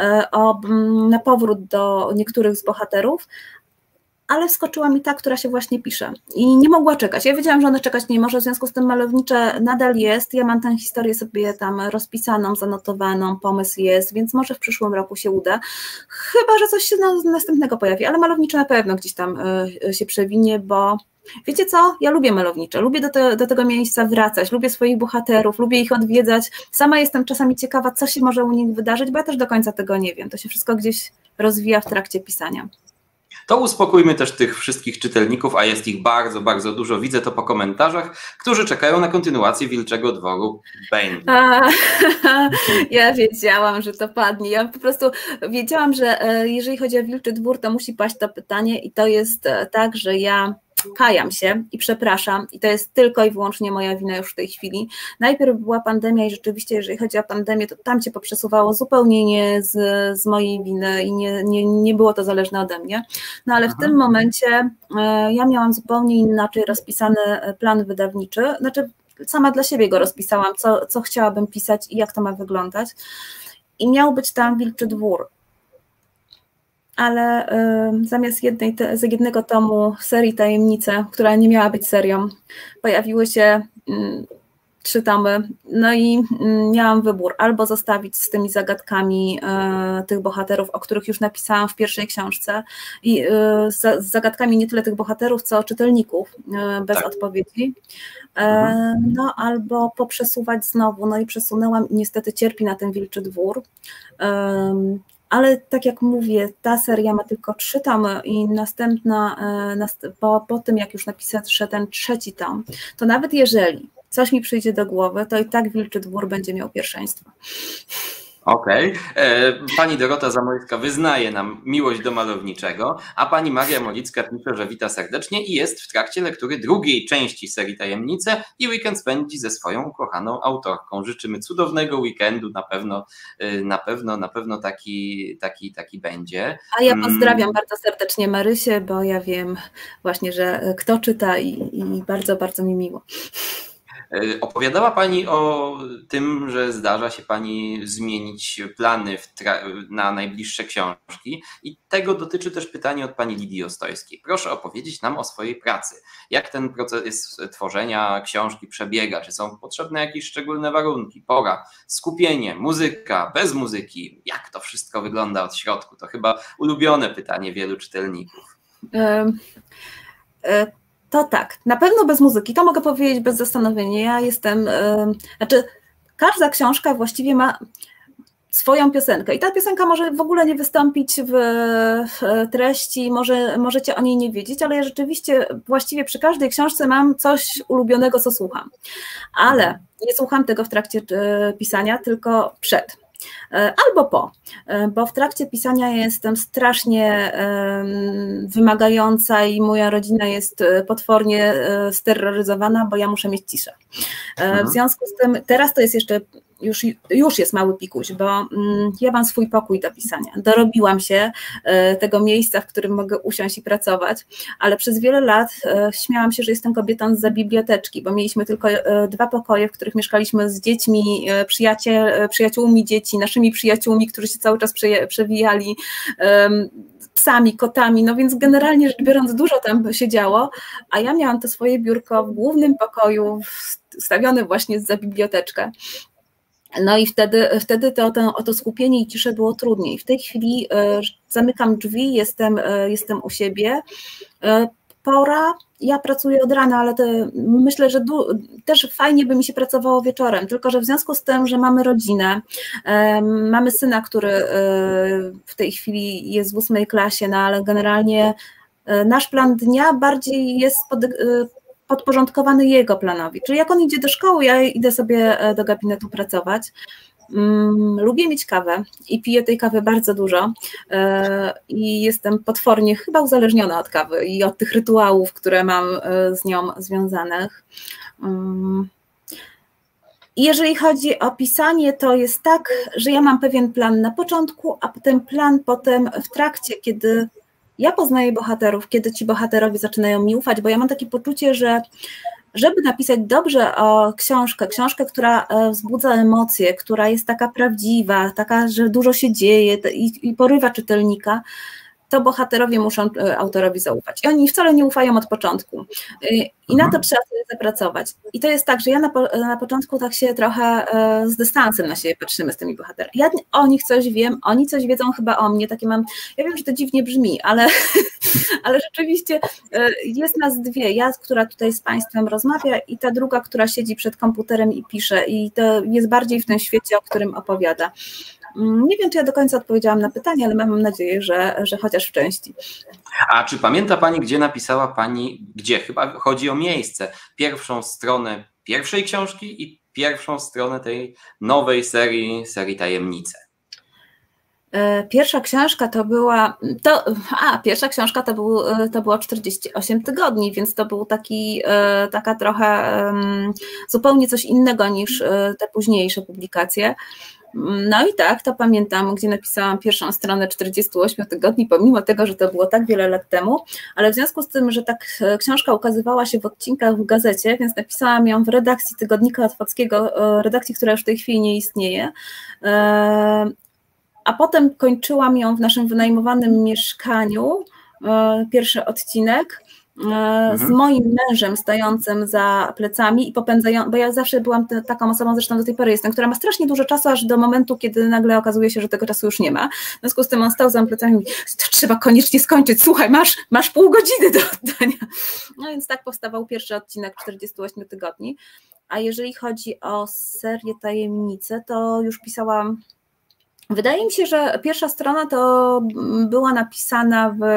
na powrót do niektórych z bohaterów, ale wskoczyła mi ta, która się właśnie pisze i nie mogła czekać. Ja wiedziałam, że ona czekać nie może, w związku z tym Malownicze nadal jest, ja mam tę historię sobie tam rozpisaną, zanotowaną, pomysł jest, więc może w przyszłym roku się uda, chyba, że coś się następnego pojawi, ale Malownicze na pewno gdzieś tam się przewinie, bo wiecie co? Ja lubię Malownicze, lubię do tego miejsca wracać, lubię swoich bohaterów, lubię ich odwiedzać. Sama jestem czasami ciekawa, co się może u nich wydarzyć, bo ja też do końca tego nie wiem. To się wszystko gdzieś rozwija w trakcie pisania. To uspokójmy też tych wszystkich czytelników, a jest ich bardzo, bardzo dużo, widzę to po komentarzach, którzy czekają na kontynuację Wilczego Dworu Bane. Ja wiedziałam, że to padnie. Ja po prostu wiedziałam, że jeżeli chodzi o Wilczy Dwór, to musi paść to pytanie i to jest tak, że ja kajam się i przepraszam i to jest tylko i wyłącznie moja wina już w tej chwili. Najpierw była pandemia i rzeczywiście, jeżeli chodzi o pandemię, to tam się poprzesuwało zupełnie nie z mojej winy i nie było to zależne ode mnie. No ale w tym momencie ja miałam zupełnie inaczej rozpisany plan wydawniczy, znaczy sama dla siebie go rozpisałam, co chciałabym pisać i jak to ma wyglądać. I miał być tam Wilczy Dwór. Ale zamiast jednego tomu serii Tajemnice, która nie miała być serią, pojawiły się 3 tomy, no i miałam wybór, albo zostawić z tymi zagadkami tych bohaterów, o których już napisałam w pierwszej książce i z zagadkami nie tyle tych bohaterów, co czytelników bez odpowiedzi, no albo poprzesuwać znowu, no i przesunęłam i niestety cierpi na ten Wilczy Dwór. Ale tak jak mówię, ta seria ma tylko 3 tomy i następna, po tym jak już napiszę ten 3. tom, to nawet jeżeli coś mi przyjdzie do głowy, to i tak Wilczy Dwór będzie miał pierwszeństwo. Okej. Pani Dorota Zamojska wyznaje nam miłość do Malowniczego, a pani Maria Molicka pisze, że wita serdecznie i jest w trakcie lektury 2. części serii Tajemnice i weekend spędzi ze swoją ukochaną autorką. Życzymy cudownego weekendu, na pewno taki będzie. A ja pozdrawiam bardzo serdecznie Marysię, bo ja wiem właśnie, że kto czyta i bardzo, bardzo mi miło. Opowiadała Pani o tym, że zdarza się Pani zmienić plany na najbliższe książki i tego dotyczy też pytanie od Pani Lidii Ostojskiej. Proszę opowiedzieć nam o swojej pracy. Jak ten proces tworzenia książki przebiega? Czy są potrzebne jakieś szczególne warunki, pora, skupienie, muzyka, bez muzyki? Jak to wszystko wygląda od środku? To chyba ulubione pytanie wielu czytelników. To tak, na pewno bez muzyki, to mogę powiedzieć bez zastanowienia. Ja jestem, znaczy każda książka właściwie ma swoją piosenkę i ta piosenka może w ogóle nie wystąpić w treści, możecie o niej nie wiedzieć, ale ja rzeczywiście właściwie przy każdej książce mam coś ulubionego, co słucham, ale nie słucham tego w trakcie pisania, tylko przed. Albo po, bo w trakcie pisania jestem strasznie wymagająca i moja rodzina jest potwornie steroryzowana, bo ja muszę mieć ciszę. W związku z tym, teraz to jest jeszcze, już jest mały pikuś, bo ja mam swój pokój do pisania. Dorobiłam się tego miejsca, w którym mogę usiąść i pracować, ale przez wiele lat śmiałam się, że jestem kobietą zza biblioteczki, bo mieliśmy tylko 2 pokoje, w których mieszkaliśmy z dziećmi, przyjaciółmi dzieci, naszymi przyjaciółmi, którzy się cały czas przewijali, psami, kotami, no więc generalnie rzecz biorąc dużo tam się działo, a ja miałam to swoje biurko w głównym pokoju, wstawione właśnie za biblioteczkę. No i wtedy o to skupienie i ciszę było trudniej. W tej chwili zamykam drzwi, jestem u siebie. Pora, ja pracuję od rana, ale myślę, że też fajnie by mi się pracowało wieczorem, tylko że w związku z tym, że mamy rodzinę, mamy syna, który w tej chwili jest w 8. klasie, no ale generalnie nasz plan dnia bardziej jest podporządkowany jego planowi, czyli jak on idzie do szkoły, ja idę sobie do gabinetu pracować. Lubię mieć kawę i piję tej kawy bardzo dużo i jestem potwornie chyba uzależniona od kawy i od tych rytuałów, które mam z nią związanych. I jeżeli chodzi o pisanie, to jest tak, że ja mam pewien plan na początku, a ten plan potem w trakcie, kiedy ja poznaję bohaterów, kiedy ci bohaterowie zaczynają mi ufać, bo ja mam takie poczucie, że żeby napisać dobrze o książkę, która wzbudza emocje, która jest taka prawdziwa, taka, że dużo się dzieje i porywa czytelnika, to bohaterowie muszą autorowi zaufać. I oni wcale nie ufają od początku. I na to trzeba sobie zapracować. I to jest tak, że ja na początku tak się trochę z dystansem na siebie patrzymy z tymi bohaterami. Ja o nich coś wiem, oni coś wiedzą chyba o mnie. Takie mam, ja wiem, że to dziwnie brzmi, ale rzeczywiście jest nas dwie. Ja, która tutaj z Państwem rozmawia i ta druga, która siedzi przed komputerem i pisze. I to jest bardziej w tym świecie, o którym opowiada. Nie wiem, czy ja do końca odpowiedziałam na pytanie, ale mam nadzieję, że chociaż w części. A czy pamięta Pani, gdzie napisała Pani, chyba chodzi o miejsce, pierwszą stronę pierwszej książki i pierwszą stronę tej nowej serii Tajemnice? Pierwsza książka to było 48 tygodni, więc to był taka trochę zupełnie coś innego niż te późniejsze publikacje. No i tak, to pamiętam, gdzie napisałam pierwszą stronę 48 tygodni, pomimo tego, że to było tak wiele lat temu, ale w związku z tym, że ta książka ukazywała się w odcinkach w gazecie, więc napisałam ją w redakcji Tygodnika Otwockiego, redakcji, która już w tej chwili nie istnieje, a potem kończyłam ją w naszym wynajmowanym mieszkaniu, pierwszy odcinek, z moim mężem stojącym za plecami i popędzającym, bo ja zawsze byłam taką osobą, zresztą do tej pory jestem, która ma strasznie dużo czasu, aż do momentu, kiedy nagle okazuje się, że tego czasu już nie ma. W związku z tym on stał za plecami i mówi, to trzeba koniecznie skończyć, słuchaj, masz pół godziny do oddania. No więc tak powstawał pierwszy odcinek 48 tygodni. A jeżeli chodzi o serię Tajemnice, to już pisałam, wydaje mi się, że pierwsza strona to była napisana w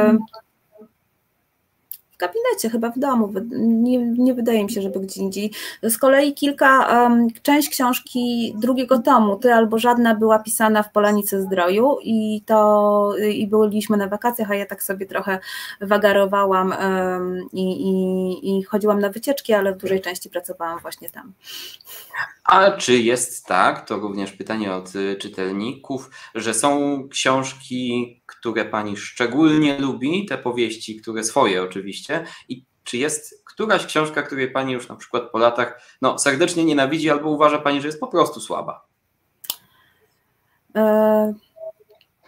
gabinecie, chyba w domu, nie wydaje mi się, żeby gdzie indziej. Z kolei część książki drugiego tomu, Ty albo żadna, była pisana w Polanicy Zdroju i byliśmy na wakacjach, a ja tak sobie trochę wagarowałam i chodziłam na wycieczki, ale w dużej części pracowałam właśnie tam. A czy jest tak, to również pytanie od czytelników, że są książki, które Pani szczególnie lubi, te powieści, które swoje oczywiście, i czy jest któraś książka, której Pani już na przykład po latach serdecznie nienawidzi albo uważa Pani, że jest po prostu słaba?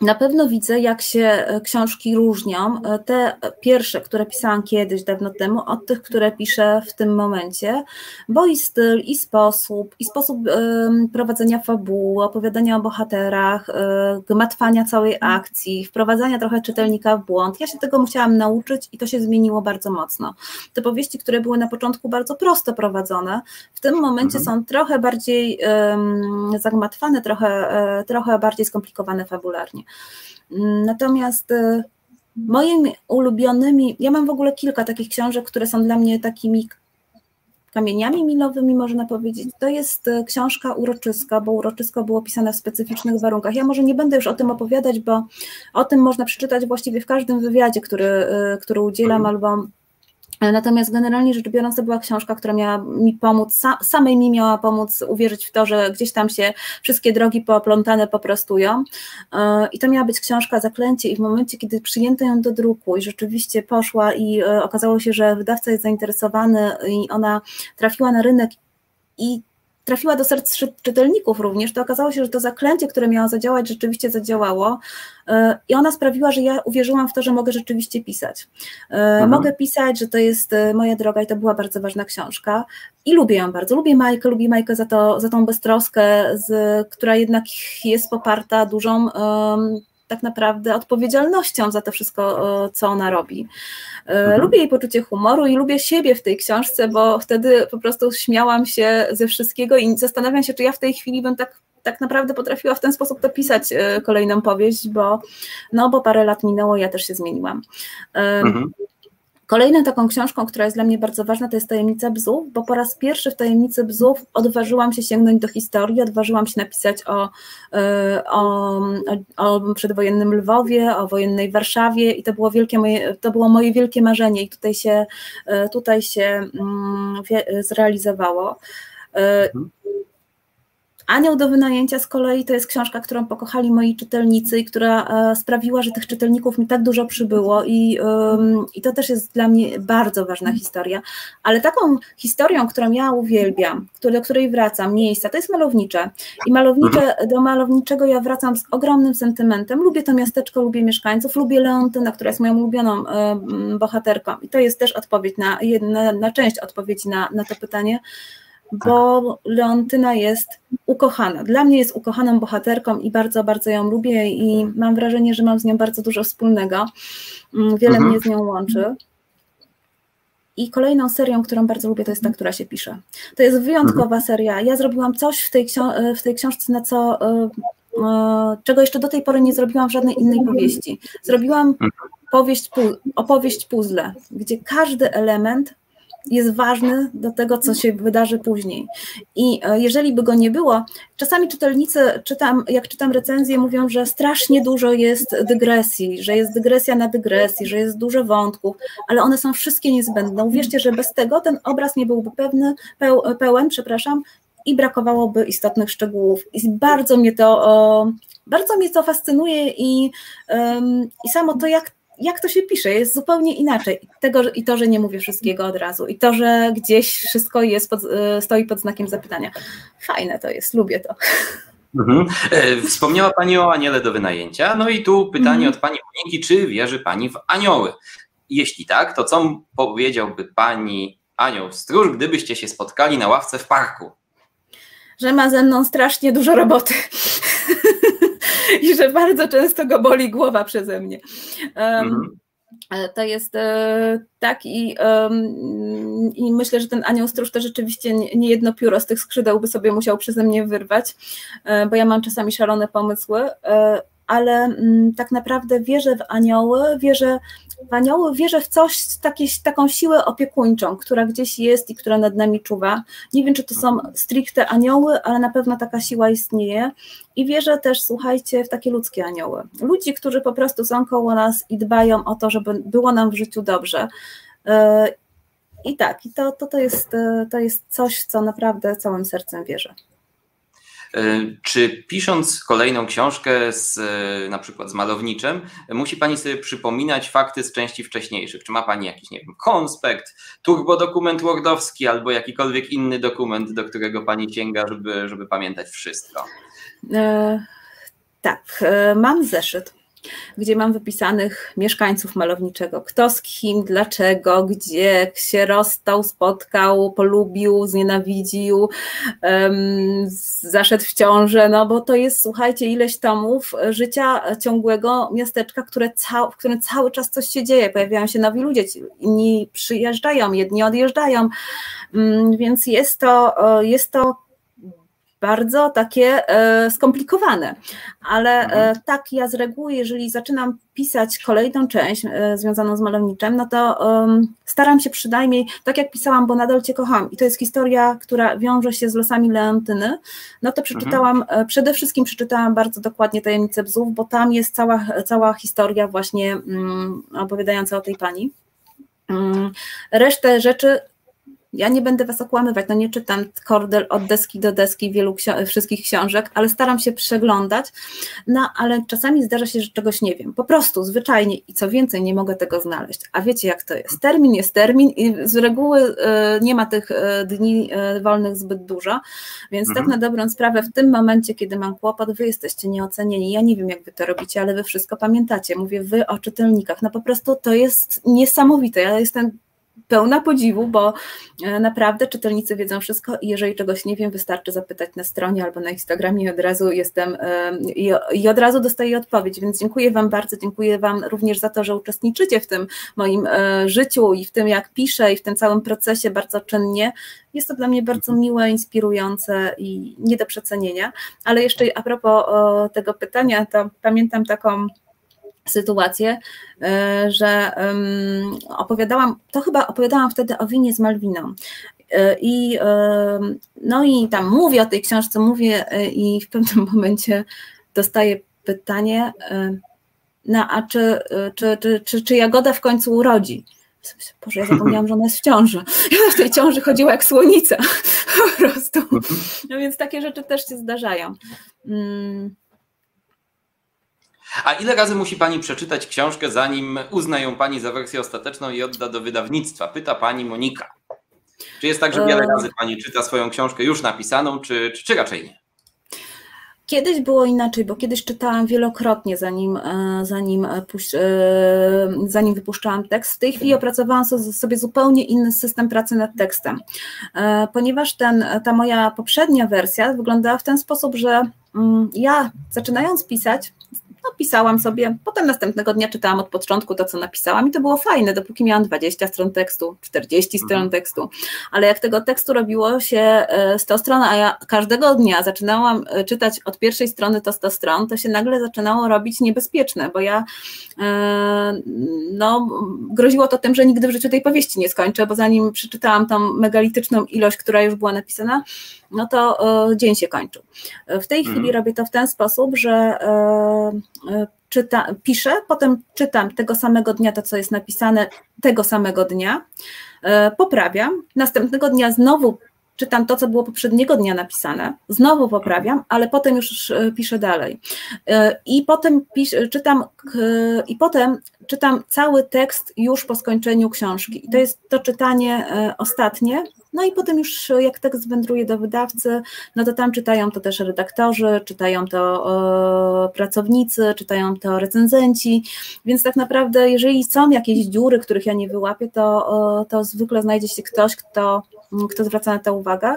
Na pewno widzę, jak się książki różnią, te pierwsze, które pisałam kiedyś, dawno temu, od tych, które piszę w tym momencie, bo i styl, i sposób prowadzenia fabuły, opowiadania o bohaterach, gmatwania całej akcji, wprowadzania trochę czytelnika w błąd. Ja się tego musiałam nauczyć i to się zmieniło bardzo mocno. Te powieści, które były na początku bardzo prosto prowadzone, w tym momencie są trochę bardziej zagmatwane, trochę bardziej skomplikowane fabularnie. Natomiast moimi ulubionymi, ja mam w ogóle kilka takich książek, które są dla mnie takimi kamieniami milowymi, można powiedzieć. To jest książka Uroczyska, bo Uroczysko było pisane w specyficznych warunkach. Ja może nie będę już o tym opowiadać, bo o tym można przeczytać właściwie w każdym wywiadzie, który udzielam, albo natomiast generalnie rzecz biorąc, to była książka, która miała mi pomóc, samej mi miała pomóc uwierzyć w to, że gdzieś tam się wszystkie drogi pooplątane poprostują. I to miała być książka Zaklęcie i w momencie, kiedy przyjęto ją do druku i rzeczywiście poszła i okazało się, że wydawca jest zainteresowany i ona trafiła na rynek i trafiła do serc czytelników również, to okazało się, że to zaklęcie, które miało zadziałać, rzeczywiście zadziałało i ona sprawiła, że ja uwierzyłam w to, że mogę rzeczywiście pisać. Mogę pisać, że to jest moja droga i to była bardzo ważna książka i lubię ją bardzo. Lubię Majkę za tą beztroskę, która jednak jest poparta dużą tak naprawdę odpowiedzialnością za to wszystko, co ona robi. Lubię jej poczucie humoru i lubię siebie w tej książce, bo wtedy po prostu śmiałam się ze wszystkiego i zastanawiam się, czy ja w tej chwili bym tak naprawdę potrafiła w ten sposób to pisać kolejną powieść, bo parę lat minęło i ja też się zmieniłam. Kolejną taką książką, która jest dla mnie bardzo ważna, to jest Tajemnica Bzów, bo po raz pierwszy w Tajemnicy Bzów odważyłam się sięgnąć do historii, odważyłam się napisać o przedwojennym Lwowie, o wojennej Warszawie i to było moje wielkie marzenie i tutaj się zrealizowało. Anioł do wynajęcia z kolei to jest książka, którą pokochali moi czytelnicy i która sprawiła, że tych czytelników mi tak dużo przybyło i to też jest dla mnie bardzo ważna historia, ale taką historią, którą ja uwielbiam, do której wracam, miejsca, to jest Malownicze i do Malowniczego ja wracam z ogromnym sentymentem, lubię to miasteczko, lubię mieszkańców, lubię Leontynę, która jest moją ulubioną bohaterką i to jest też odpowiedź na część odpowiedzi na to pytanie, bo Leontyna jest ukochana. Dla mnie jest ukochaną bohaterką i bardzo, bardzo ją lubię i mam wrażenie, że mam z nią bardzo dużo wspólnego. Wiele mnie z nią łączy. I kolejną serią, którą bardzo lubię, to jest ta, która się pisze. To jest wyjątkowa seria. Ja zrobiłam coś w tej książce, czego jeszcze do tej pory nie zrobiłam w żadnej innej powieści. Zrobiłam opowieść puzzle, gdzie każdy element jest ważny do tego, co się wydarzy później. I jeżeli by go nie było, czasami czytelnicy, jak czytam recenzje, mówią, że strasznie dużo jest dygresji, że jest dygresja na dygresji, że jest dużo wątków, ale one są wszystkie niezbędne. Uwierzcie, że bez tego ten obraz nie byłby pełen, i brakowałoby istotnych szczegółów. I bardzo mnie to fascynuje i samo to, jak to się pisze, jest zupełnie inaczej. I to, że nie mówię wszystkiego od razu, i to, że gdzieś wszystko stoi pod znakiem zapytania. Fajne to jest, lubię to. Wspomniała Pani o Aniele do wynajęcia, no i tu pytanie od Pani Moniki, czy wierzy Pani w anioły? Jeśli tak, to co powiedziałby Pani anioł stróż, gdybyście się spotkali na ławce w parku? Że ma ze mną strasznie dużo roboty. I że bardzo często go boli głowa przeze mnie. To jest tak i myślę, że ten anioł stróż to rzeczywiście nie jedno pióro z tych skrzydeł by sobie musiał przeze mnie wyrwać, bo ja mam czasami szalone pomysły, ale tak naprawdę wierzę w anioły, wierzę w coś, taką siłę opiekuńczą, która gdzieś jest i która nad nami czuwa. Nie wiem, czy to są stricte anioły, ale na pewno taka siła istnieje i wierzę też, słuchajcie, w takie ludzkie anioły. Ludzi, którzy po prostu są koło nas i dbają o to, żeby było nam w życiu dobrze. I tak, to jest coś, w co naprawdę całym sercem wierzę. Czy pisząc kolejną książkę na przykład z Malowniczym, musi Pani sobie przypominać fakty z części wcześniejszych? Czy ma Pani jakiś, nie wiem, konspekt, turbodokument wordowski albo jakikolwiek inny dokument, do którego Pani sięga, żeby pamiętać wszystko? Tak, mam zeszyt, gdzie mam wypisanych mieszkańców Malowniczego. Kto z kim, dlaczego, gdzie się rozstał, spotkał, polubił, znienawidził, zaszedł w ciążę, no bo to jest, słuchajcie, ileś tomów życia ciągłego miasteczka, w którym cały czas coś się dzieje, pojawiają się nowi ludzie, inni przyjeżdżają, jedni odjeżdżają, więc jest to bardzo takie skomplikowane, ale tak ja z reguły, jeżeli zaczynam pisać kolejną część związaną z Malowniczem, no to staram się przynajmniej, tak jak pisałam, bo nadal Cię kocham i to jest historia, która wiąże się z losami Leontyny, no to przede wszystkim przeczytałam bardzo dokładnie Tajemnicę Bzów, bo tam jest cała historia właśnie opowiadająca o tej pani. Resztę rzeczy ja nie będę Was okłamywać, no nie czytam Kordel od deski do deski wszystkich książek, ale staram się przeglądać, no ale czasami zdarza się, że czegoś nie wiem, po prostu zwyczajnie i co więcej nie mogę tego znaleźć, a wiecie jak to jest, termin jest termin i z reguły nie ma tych dni wolnych zbyt dużo, więc tak na dobrą sprawę w tym momencie, kiedy mam kłopot, Wy jesteście nieocenieni, ja nie wiem jak Wy to robicie, ale Wy wszystko pamiętacie, mówię Wy o czytelnikach, no po prostu to jest niesamowite, ja jestem pełna podziwu, bo naprawdę czytelnicy wiedzą wszystko i jeżeli czegoś nie wiem, wystarczy zapytać na stronie albo na Instagramie i od razu od razu dostaję odpowiedź, więc dziękuję Wam bardzo, dziękuję Wam również za to, że uczestniczycie w tym moim życiu i w tym jak piszę i w tym całym procesie bardzo czynnie. Jest to dla mnie bardzo miłe, inspirujące i nie do przecenienia, ale jeszcze a propos tego pytania, to pamiętam taką sytuację, że opowiadałam wtedy o winie z Malwiną no i tam mówię o tej książce, i w pewnym momencie dostaję pytanie, no a czy Jagoda w końcu urodzi? Boże, ja zapomniałam, że ona jest w ciąży. Ja w tej ciąży chodziła jak słonica po prostu. No więc takie rzeczy też się zdarzają. A ile razy musi Pani przeczytać książkę, zanim uzna ją Pani za wersję ostateczną i odda do wydawnictwa? Pyta Pani Monika. Czy jest tak, że wiele razy Pani czyta swoją książkę już napisaną, czy raczej nie? Kiedyś było inaczej, bo kiedyś czytałam wielokrotnie, zanim wypuszczałam tekst. W tej chwili opracowałam sobie zupełnie inny system pracy nad tekstem, ponieważ ta moja poprzednia wersja wyglądała w ten sposób, że ja zaczynając pisać, no pisałam sobie, potem następnego dnia czytałam od początku to, co napisałam i to było fajne, dopóki miałam 20 stron tekstu, 40 stron tekstu, ale jak tego tekstu robiło się 100 stron, a ja każdego dnia zaczynałam czytać od pierwszej strony to 100 stron, to się nagle zaczynało robić niebezpieczne, bo ja groziło to tym, że nigdy w życiu tej powieści nie skończę, bo zanim przeczytałam tą megalityczną ilość, która już była napisana, no to dzień się kończył. W tej chwili robię to w ten sposób, że piszę, potem czytam tego samego dnia to, co jest napisane tego samego dnia, poprawiam, następnego dnia znowu czytam to, co było poprzedniego dnia napisane, znowu poprawiam, ale potem już piszę dalej. I potem czytam cały tekst już po skończeniu książki. I to jest to czytanie ostatnie. No i potem już jak tekst wędruje do wydawcy, no to tam czytają to też redaktorzy, czytają to pracownicy, czytają to recenzenci, więc tak naprawdę jeżeli są jakieś dziury, których ja nie wyłapię, to zwykle znajdzie się ktoś, kto zwraca na to uwagę,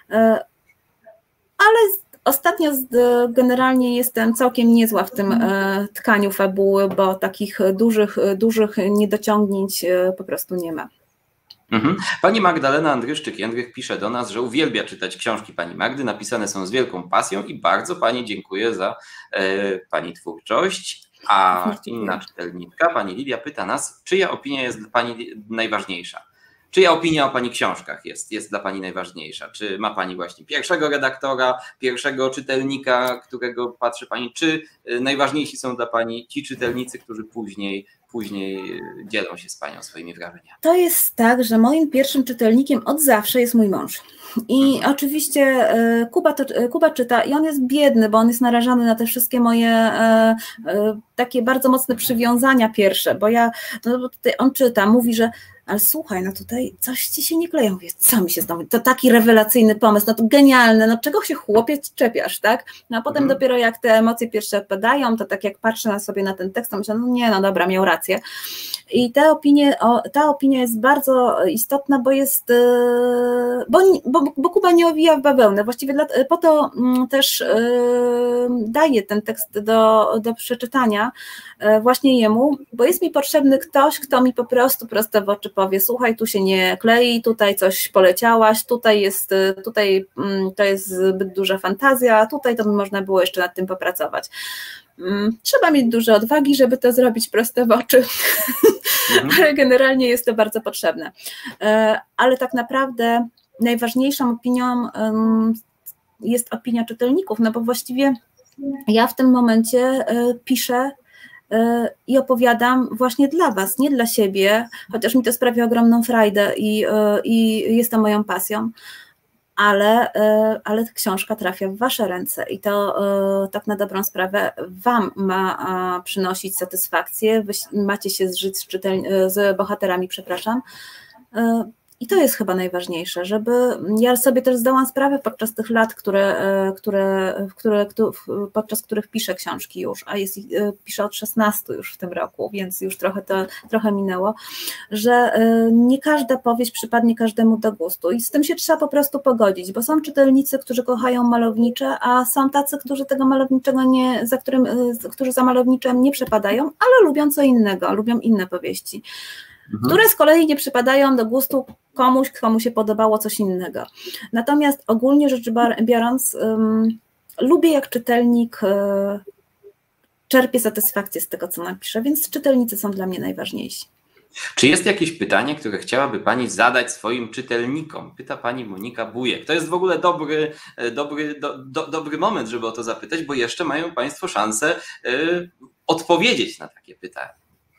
ale ostatnio generalnie jestem całkiem niezła w tym tkaniu fabuły, bo takich dużych niedociągnięć po prostu nie ma. Pani Magdalena Andryszczyk-Jędrych pisze do nas, że uwielbia czytać książki Pani Magdy, napisane są z wielką pasją i bardzo Pani dziękuję za Pani twórczość. A inna czytelniczka, Pani Lidia, pyta nas, czyja opinia jest dla Pani najważniejsza? Czyja opinia o Pani książkach jest dla Pani najważniejsza? Czy ma Pani właśnie pierwszego redaktora, pierwszego czytelnika, którego patrzy Pani, czy najważniejsi są dla Pani ci czytelnicy, którzy później dzielą się z Panią swoimi wrażeniami? To jest tak, że moim pierwszym czytelnikiem od zawsze jest mój mąż. I oczywiście Kuba czyta i on jest biedny, bo on jest narażony na te wszystkie moje takie bardzo mocne przywiązania pierwsze, bo on czyta, mówi, że ale słuchaj, no tutaj coś ci się nie klei. Mówię, co mi się znowu, to taki rewelacyjny pomysł, no to genialne, no czego się chłopie czepiasz, tak? No a potem dopiero jak te emocje pierwsze opadają, to tak jak patrzę na sobie na ten tekst, to myślę, no nie, no dobra, miał rację. I ta opinia jest bardzo istotna, bo jest, bo Kuba nie owija w bawełnę. Właściwie po to też daję ten tekst do przeczytania właśnie jemu, bo jest mi potrzebny ktoś, kto mi po prostu prosto w oczy powie, słuchaj, tu się nie klei, tutaj coś poleciałaś, tutaj to jest zbyt duża fantazja, tutaj to by można było jeszcze nad tym popracować. Trzeba mieć dużo odwagi, żeby to zrobić prosto w oczy, ale generalnie jest to bardzo potrzebne. Ale tak naprawdę najważniejszą opinią jest opinia czytelników, no bo właściwie ja w tym momencie piszę i opowiadam właśnie dla was, nie dla siebie, chociaż mi to sprawia ogromną frajdę i jest to moją pasją, ale książka trafia w wasze ręce i to tak na dobrą sprawę wam ma przynosić satysfakcję, wy macie się zżyć z bohaterami, przepraszam. I to jest chyba najważniejsze, żeby ja sobie też zdałam sprawę podczas tych lat, podczas których piszę książki już, a piszę od 16 już w tym roku, więc już trochę minęło, że nie każda powieść przypadnie każdemu do gustu i z tym się trzeba po prostu pogodzić, bo są czytelnicy, którzy kochają malownicze, a są tacy, którzy tego malowniczego którzy za malowniczem nie przepadają, ale lubią co innego, lubią inne powieści, które z kolei nie przypadają do gustu komuś, komu się podobało coś innego. Natomiast ogólnie rzecz biorąc, lubię jak czytelnik czerpie satysfakcję z tego, co napiszę, więc czytelnicy są dla mnie najważniejsi. Czy jest jakieś pytanie, które chciałaby Pani zadać swoim czytelnikom? Pyta Pani Monika Bujek. To jest w ogóle dobry moment, żeby o to zapytać, bo jeszcze mają Państwo szansę odpowiedzieć na takie pytanie.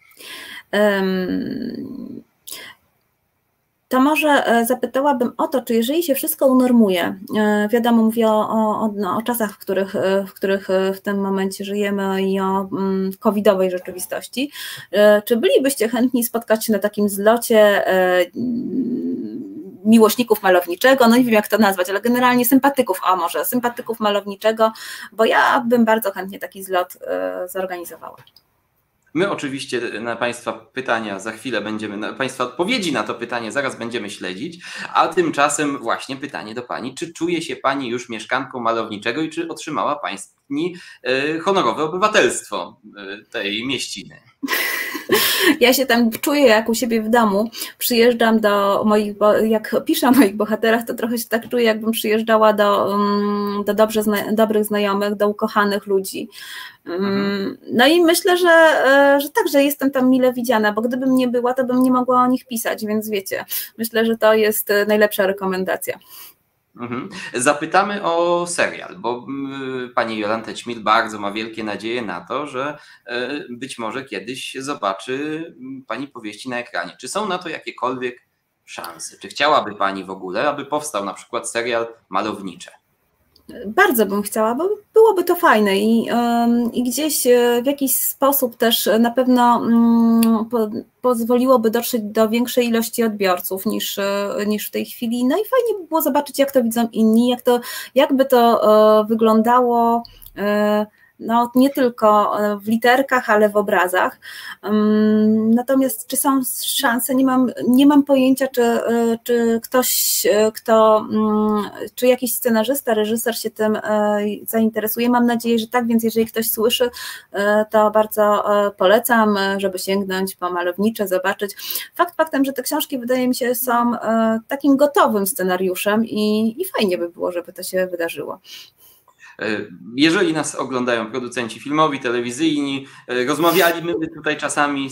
To może zapytałabym o to, czy jeżeli się wszystko unormuje, wiadomo, mówię o czasach, w których w tym momencie żyjemy i o covidowej rzeczywistości, czy bylibyście chętni spotkać się na takim zlocie miłośników malowniczego, no nie wiem jak to nazwać, ale generalnie sympatyków malowniczego, bo ja bym bardzo chętnie taki zlot zorganizowała. My oczywiście na Państwa pytania za chwilę na Państwa odpowiedzi na to pytanie zaraz będziemy śledzić, a tymczasem właśnie pytanie do Pani, czy czuje się Pani już mieszkanką malowniczego i czy otrzymała Pani honorowe obywatelstwo tej mieściny? Ja się tam czuję jak u siebie w domu, przyjeżdżam jak piszę o moich bohaterach, to trochę się tak czuję, jakbym przyjeżdżała do dobrych znajomych, do ukochanych ludzi. No i myślę, że tak, że jestem tam mile widziana, bo gdybym nie była, to bym nie mogła o nich pisać, więc wiecie, myślę, że to jest najlepsza rekomendacja. Zapytamy o serial, bo pani Jolanta Ćmil bardzo ma wielkie nadzieje na to, że być może kiedyś zobaczy Pani powieści na ekranie. Czy są na to jakiekolwiek szanse? Czy chciałaby Pani w ogóle, aby powstał na przykład serial malowniczy? Bardzo bym chciała, bo byłoby to fajne i gdzieś w jakiś sposób też na pewno pozwoliłoby dotrzeć do większej ilości odbiorców niż w tej chwili. No i fajnie by było zobaczyć, jak to widzą inni, jakby to wyglądało no, nie tylko w literkach, ale w obrazach. Natomiast czy są szanse? Nie mam pojęcia, czy ktoś, czy jakiś scenarzysta, reżyser się tym zainteresuje. Mam nadzieję, że tak, więc jeżeli ktoś słyszy, to bardzo polecam, żeby sięgnąć po malownicze, zobaczyć. Fakt faktem, że te książki, wydaje mi się, są takim gotowym scenariuszem i fajnie by było, żeby to się wydarzyło. Jeżeli nas oglądają producenci filmowi, telewizyjni, rozmawialiśmy tutaj czasami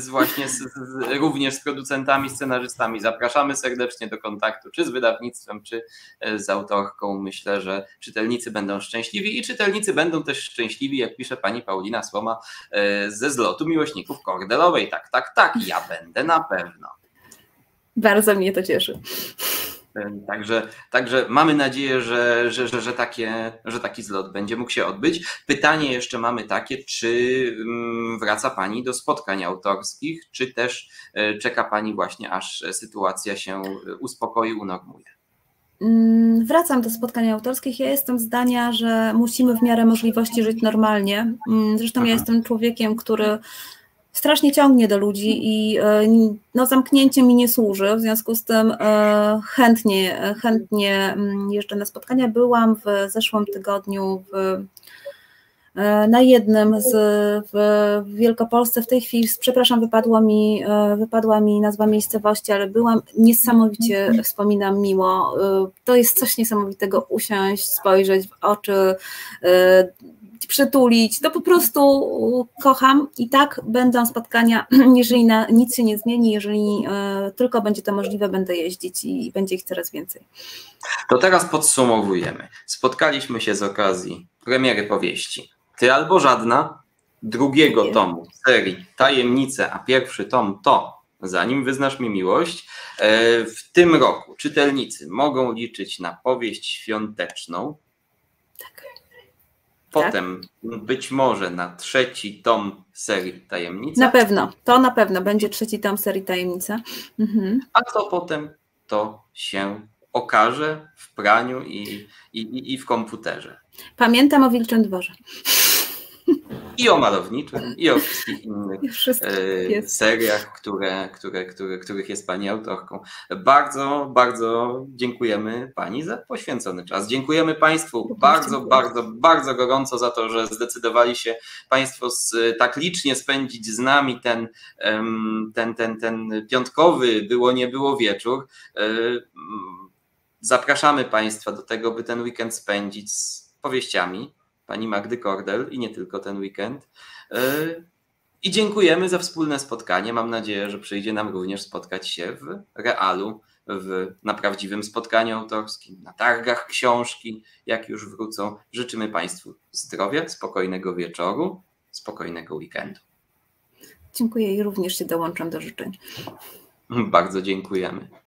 również z producentami, scenarzystami. Zapraszamy serdecznie do kontaktu, czy z wydawnictwem, czy z autorką. Myślę, że czytelnicy będą szczęśliwi i czytelnicy będą też szczęśliwi, jak pisze pani Paulina Słoma ze zlotu miłośników Kordelowej. Tak, ja będę na pewno. Bardzo mnie to cieszy. Także mamy nadzieję, że taki zlot będzie mógł się odbyć. Pytanie jeszcze mamy takie, czy wraca Pani do spotkań autorskich, czy też czeka Pani właśnie, aż sytuacja się uspokoi, unormuje? Wracam do spotkań autorskich. Ja jestem zdania, że musimy w miarę możliwości żyć normalnie. Zresztą ja jestem człowiekiem, który strasznie ciągnie do ludzi i no, zamknięcie mi nie służy, w związku z tym chętnie jeżdżę na spotkania. Byłam w zeszłym tygodniu na jednym w Wielkopolsce. W tej chwili, przepraszam, wypadła mi nazwa miejscowości, ale byłam, niesamowicie wspominam miło. To jest coś niesamowitego, usiąść, spojrzeć w oczy, przytulić, to po prostu kocham i tak będą spotkania, jeżeli nic się nie zmieni, jeżeli tylko będzie to możliwe, będę jeździć i będzie ich coraz więcej. To teraz podsumowujemy. Spotkaliśmy się z okazji premiery powieści Ty albo żadna, drugiego tomu serii Tajemnice, a pierwszy tom to Zanim wyznasz mi miłość. W tym roku czytelnicy mogą liczyć na powieść świąteczną. Tak. Potem być może na trzeci tom serii Tajemnica. Na pewno będzie trzeci tom serii Tajemnica. A co potem, to się okaże w praniu i w komputerze. Pamiętam o Wilczym Dworze. I o Malowniczym, i o wszystkich innych seriach, których jest Pani autorką. Bardzo, bardzo dziękujemy Pani za poświęcony czas. Dziękujemy Państwu bardzo gorąco za to, że zdecydowali się Państwo tak licznie spędzić z nami ten piątkowy było nie było wieczór. Zapraszamy Państwa do tego, by ten weekend spędzić z powieściami Pani Magdy Kordel i nie tylko ten weekend. I dziękujemy za wspólne spotkanie. Mam nadzieję, że przyjdzie nam również spotkać się w realu, na prawdziwym spotkaniu autorskim, na targach książki, jak już wrócą. Życzymy Państwu zdrowia, spokojnego wieczoru, spokojnego weekendu. Dziękuję i również się dołączam do życzeń. Bardzo dziękujemy.